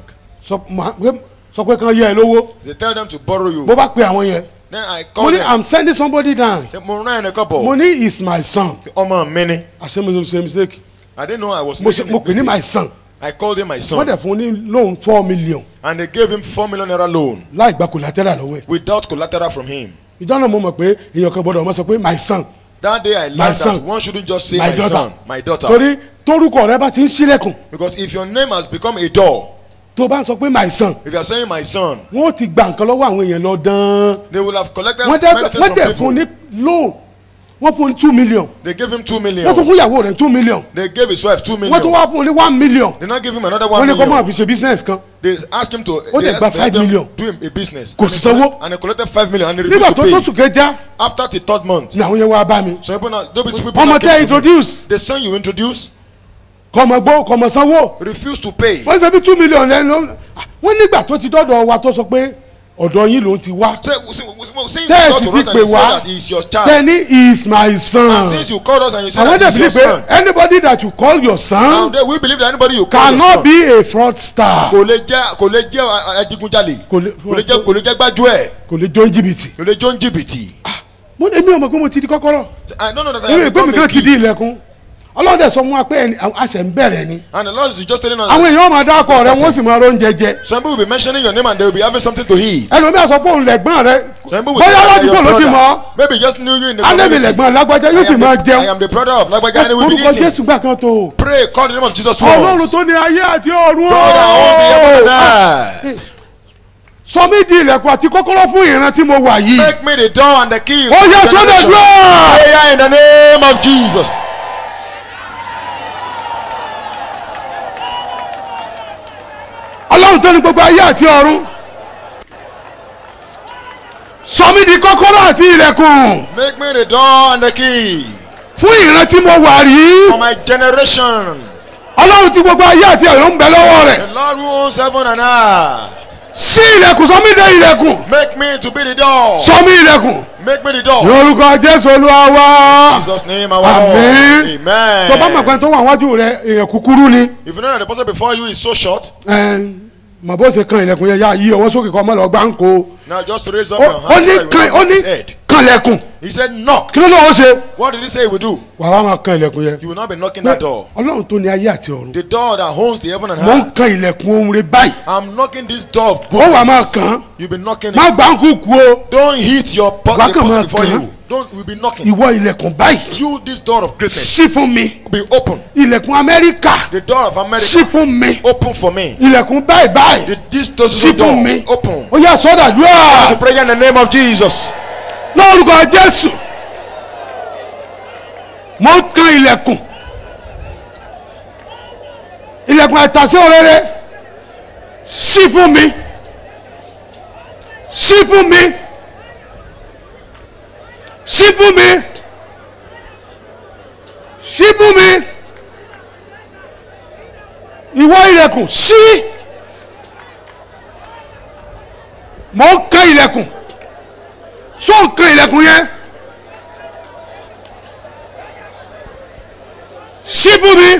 sọ pé kan yẹ ẹ lówó They tell them to borrow you. mo bá pe àwọn yẹn Then I mo called ní them. I'm sending somebody down Mo rán ẹni couple. mo ní is my son Ọmọ mi ni. àṣẹ mo ṣe mistake I didn't know I was mo making pè a ní mistake. my son I called him my wọ́n son. dẹ̀ fún ní loan 4 million And they gave him 4 million naira loan láì gba collateral lọ́wọ́ ẹ̀ without collateral from him. ìjọ náà mo mọ̀ pé èèyàn kan gbọ́dọ̀ ọmọ sọ pé my son That day I learned My that son. one shouldn't just say My my, daughter. son, my daughter. torí torúkọ rẹ bá ti ń ṣílẹ̀kùn Because if your name has become a door, tó bá ń sọ pé my son if you are saying my son, wọ́n ti gba nǹkan lọ́wọ́ àwọn èèyàn lọ dán they will have collected wọ́n many things dẹ̀ from fún people. ní loan wọ́n fún ní 2 million They gave him 2 wọ́n tún million. fún ìyàwó rẹ̀ 2 million They gave his wife 2 wọ́n tún million. wá fún ní 1 million They now give him another wọ́n 1 ní kó máa million. fi ṣe business kan They asked him to Ó they dẹ̀ gba asked 5 them million. do him a business. Kò And sí he sanwó. collected- And he collected 5 million and he nígbà refused tó to tó pay. sùn kẹjá After the third month, ni àwọn yẹn wá bá mi some people now, those people ọmọ now tẹ́ came to me. introduce The son you introduce kọmọ gbó kọmọ sanwó refused to pay. wọ́n ṣe bí 2 million lẹ́nu wọ́n nígbà tó ti dọ́dọ̀ wa tó sọ pé ọ̀dọ̀ yín ló ti wá Since Tẹ́ ẹ you sì got to ti us and pè you said wá that he is your child, tẹ́ni is my and son since you called us and you said àwọn that dẹ̀ he is believe your pé son, anybody that you call your now son we believe that anybody you call your cannot son be a fraudster kò lè jẹ́ adigunjalè, kò lè kò lè jẹ́ gbájúẹ̀, kò lè jó jìbìtì kò lè jó ń jìbìtì. mo ní èmi ọmọ pé mo ti di kọ́kọ́rọ́ I don't know that I èmi have ìpè mi become kan a ti di key. ilẹ̀kùn ọlọ́run dẹ̀ sọ fún wa pé àṣẹ ń bẹ̀rẹ̀ ni. And the Lord is just telling us. àwọn èèyàn máa dákọ̀ rẹ wọ́n sì máa ro oúnjẹ jẹ. Some people will be mentioning your name and they will be having something to eat. ẹlòmíà sọ pé òun lẹ̀gbọ́n rẹ. Some people will bóyá say aládùúgbò ló ti mọ̀. maybe just knew you in the alẹ́mi community. lẹ̀gbọ́n lágbájá yóò sì máa I jẹun. am the brother of Lagbaja and he will be orúkọ eating. Jésù gbà kan tó. Pray, call the name of Jesus ọlọ́run once. tó ní ayé àti ọ̀run God that owns the heaven and earth. sọ mí di ilẹ̀kùn àti kọ́kọ́rọ́ fún ìran tí mo wà yìí. Make me the door and the key. ó yẹ sọ́dọ̀ dúró. Prayer in the name of Jesus. ọlọ́run tó ní gbogbo ayé àti ọ̀run sọ mí di kọ́kọ́rọ́ àti ilẹ̀kùn Make me the door and the key fún ìran tí mo wà rí. for my generation. ọlọ́run tí gbogbo ayé àti ọ̀run ń bẹ lọ́wọ́ rẹ̀. The Lord who owns heaven and earth. sí ilẹ̀kùn sọ mí dé ilẹ̀kùn. Make me to be the door. sọ mí ilẹ̀kùn. Make me the door. lórúkọ Jésù Olúwa wa. In Jesus' name, our Amen. Lord. Amen. tó bá mọ̀ pé tó wà wájú rẹ̀ èèyàn kúkúrú ni. If you know that the person before you is so short, mọ̀ bó ṣe kan ilẹ̀kùn yẹn yá yí ọwọ́ sókè kọ́ mọ́ lọ gbáǹkó. now just raise up your ó hand. ní so that you will not his head. kanlẹ̀kùn. He said, knock. kí ló lọ́wọ́ ṣe. What did he say he would do? wà wá máa kan ilẹ̀kùn yẹn. You will not be knocking that door. ọlọ́run tó ní ayé àti ọ̀run. The door that owns the heaven and mo ń earth. kan ilẹ̀kùn ohun rẹ̀ báyìí. I'm knocking this door of ó wà máa goodness. kàn án. You've been knocking má it. gbáǹkó kú o. Don't hit your Wá kàn person máa before kàn. you. Don't. We'll be knocking. ìwọ ilẹ̀kùn báyìí. You, this door of greatness, ṣí fún mi. be open. ilẹ̀kùn Amẹ́ríkà. The door of ṣí America, fún mi. open for me. ilẹ̀kùn báyìí báyìí. This door ṣí fún mi. open. ó yá sọ́dà To dúró. pray in the name of Jesus. lórúkọ Jésù. mo ń kan ilẹ̀kùn. ilẹ̀kùn àtàsí òrèrè. ṣí fún mi. ṣí fún mi. ṣí fún mi. ṣí fún mi. ìwọ ilẹ̀kùn ṣí. mo ń kan ilẹ̀kùn. sọ ń kan ilẹ̀kùn yẹn. ṣí fún mi.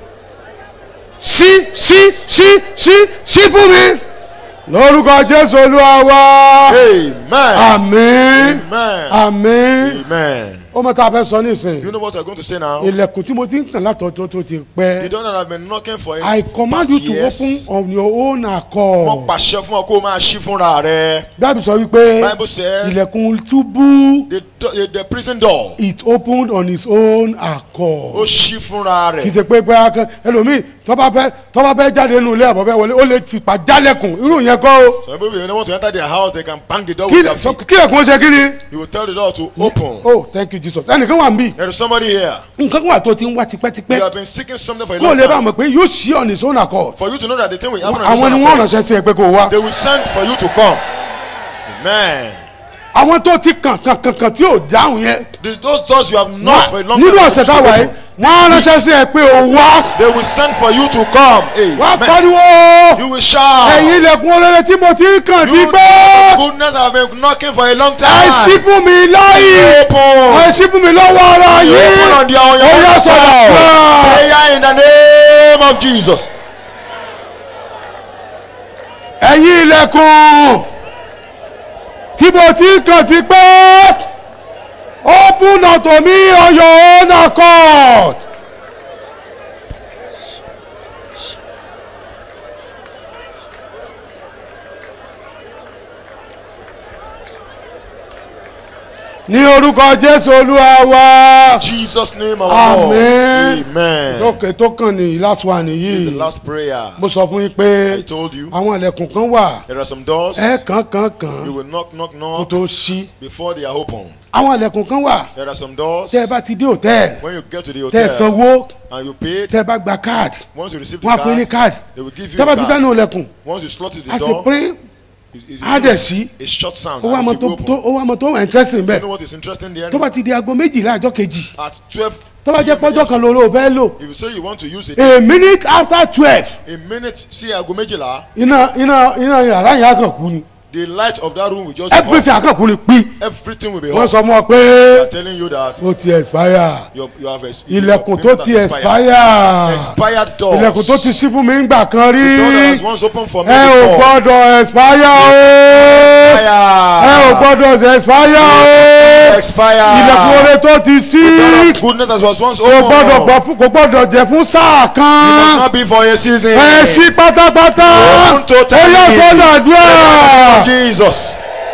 ṣí fún mi. lórúkọ Jésù Olúwa wa. Amen. àmín. Amen. àmín. Amen. ó mọ̀ tá a fẹ́ sọ nísìnyí. You know what we're going to say now? ilẹ̀kùn tí mo ti ń kàn látọ̀tọ̀ tó ti The pẹ́. door that I've been knocking for I command you to yes. open of your own Mo accord. pàṣẹ fún ọ kó o máa ṣí fúnra rẹ. Bíbélì sọ wípé Bible said ilẹ̀kùn túbú the prison door it opened on its own ó accord. ṣí fúnra kì í rẹ̀. ṣe pé akẹ́ ẹlòmíì tó bá fẹ́ jáde nínú ilé àbọ̀ fẹ́ wọlé ó lè fipá jálẹ̀kùn irú yẹn kọ́ o. Some people when they want to enter their house they can bang the door kí with their feet. ẹ̀kún ṣe kí ni. You will tell the door to open. oh thank you Jesus. ẹnìkan wà ń bì. There is somebody here. nǹkan wà tó ti ń wá You tipẹ́tipẹ́. have been seeking something for a kó o long lè bá time. mọ̀ pé yóò ṣí on his own accord. For you to know that the thing will happen àwọn ni wọ́n ránṣẹ́ sí ẹ pé kó o wá. they will send for you to come. Amen. àwọn tó ti kàn tí ò dáhùn yẹn. Those doors you have knocked for a long nínú time. ọ̀sẹ̀ tá a wà yìí wọ́n á ránṣẹ́ sí ẹ pé o wá. They will send for you to come. wá Amen. pariwo. You will shout. ẹ̀yin ilẹ̀kùn olóore tí mo ti kàn ti You gbọ́. goodness have been knocking for a long ẹ time. ṣí fún mi láyé. Open. ẹ ṣí fún mi lọ́wọ́ ara You yìí. open on ó yá your sọ̀rọ̀. prayer in the name of Jesus. ẹ̀yin ilẹ̀kùn tí mo ti kàn ti gbọ́. open unto me on your own accord. ní orúkọ Jésù Olúwa wa. Jesus name our Amen. Lord. Amen. tókè tó kàn ní last one This is yìí. the last prayer. mo sọ fún yín pé I told you àwọn ilẹ̀kùn kan wà. there are some doors ẹ kàn you will knock kó knock tó ṣí. before they are open. àwọn ilẹ̀kùn kan wà. There are some doors tẹ́ ẹ bá ti dé hòtẹ́ẹ̀lì. when you get to the tẹ́ ẹ hotel sanwó. and you paid. tẹ́ ẹ bá gba káàdì. Once you receive the wọ́n á pín ní card, káàdì. they will give you tẹ́ a bá fi card. sẹ́nu ilẹ̀kùn. Once you slot it the a sì door, pín. it á dẹ̀ sí. a short sound. ó wá and mọ it will tó open. ó wá mọ tó wà interesting You bẹ́ẹ̀. know what is interesting there? tó bá ti di aago méjìlá ọjọ́ kejì. At 12, tó bá jẹ́ pọ́jọ́ kan lóró fẹ́ lò. if you say you want to use it, a minute after 12. a minute, see, I go méjìlá, iná yàrá yẹn á kàn kú ni. the light of that room will just everything akẹ́kùnrin pín. everything will be wọ́n off. sọ mọ́ ọ pé They are telling you that ó ti expire. you have ilẹ̀kùn tó ti expire. expired doors. ilẹ̀kùn tó ti ṣí fún mi ń gbà kan rí. The door that was once open for me ẹ ò before. gbọ́dọ̀ expire o. ẹ ò gbọ́dọ̀ expire o. Expire. ilẹ̀kùn oore tó ti ṣí. The door of goodness that was once kò open. gbọ́dọ̀ gbọ́ fún kò gbọ́dọ̀ jẹ́ fún sáà It must kan. not be for a season. ẹ ṣí pátápátá. Open totally. ó yẹ sọ́dọ̀ àdúrà. Jesus.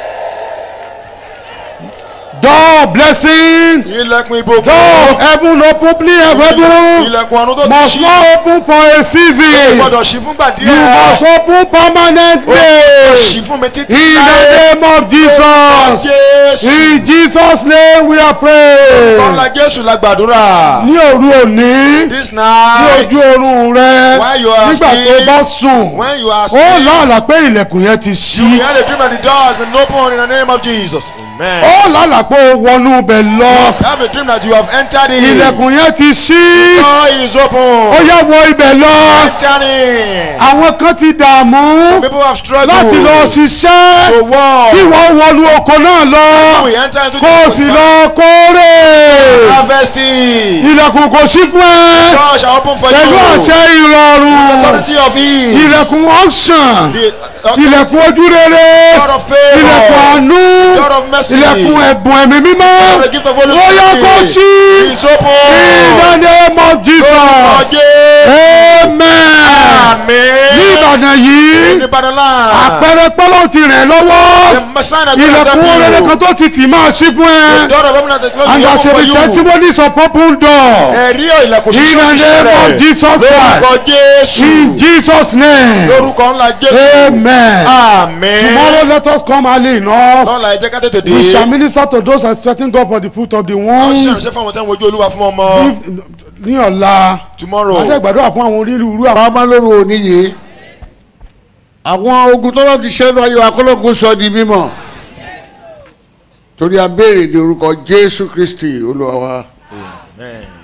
door blessing. Ilẹ̀kùn ìbùkún. door heaven openly heaven. Ilẹ̀kùn ọ̀run tó ti must ṣí. not open for a Ó season. gbọ́dọ̀ ṣí fúngbà you must díẹ̀. open permanently. Ó ṣí fún mi títí in the name of Jesus. Jésù. In Jesus' name we are praying. Kọ́lá Jésù la gbàdúrà. ní òru òní. This ní night. ojú oorun rẹ. While you are nígbà tó asleep. bá sùn. When you are ó asleep. lálàá pé ilẹ̀kùn yẹn ti You ṣí. had a dream that the door has been opened in the name of Jesus. Amen. ó lálàá pé ó wọnú ibẹ̀ lọ. You have a dream that you have entered in. ilẹ̀kùn yẹn ti ṣí. Door is ó open. yá wọ ibẹ̀ lọ. Enter in. àwọn kan ti dààmú People have struggled láti lọ ṣiṣẹ́. to walk. kí wọ́n wọnú oko náà lọ. We enter into kó o sì lọ kórè. harvesting. ilẹ̀kùn kò sí fún ẹ. Door shall open for pẹ̀lú you. àṣẹ ìrọ̀rùn. Authority of ease. ilẹ̀kùn ọ̀sán. The ilẹ̀kùn ojú rere. God of favor. ilẹ̀kùn àánú. God of mercy. ilẹ̀kùn ẹ̀bùn ẹ̀mí mímọ́. The gift of Holy ó yá Spirit. kó sí. Is in open. the name of Jesus. amen. Amen. ní Ìbàdàn yìí. In the Badaland. àpẹẹrẹ pẹ́lú ti rẹ̀ lọ́wọ́. The Messiah that God has ilẹ̀kùn rere kan helped you. tó ti tì máa ṣí fún The ẹ. door of heaven and the close and will there open shall for be you. testimonies of open door. Ẹ̀rí ilẹ̀kùn in ṣíṣí the name of ṣiṣẹ́. Jesus Lórúkọ Christ. Jésù. in Jesus name. Lórúkọ ńlá Jésù. amen. Amen. tomorrow let us come early enough. Lọ́la ẹ jẹ́ ká tètè dé. we shall minister to those expecting God for the fruit of the Wọ́n ṣe womb. ìránṣẹ́ fún àwọn tí wọ́n wojú Olúwa fún ọmọ. ní ọ̀la. Tomorrow. adégbàdúrà fún àwọn onírúurú àwọn. àwọn amálòrò òní yìí àwọn ogun tọ́lọ́ ti ṣẹ́nu ayé wa kọ́lọ́gùn sọ di mímọ́ torí a béèrè ní orúkọ Jésù Kristi Olúwa wa. Amen.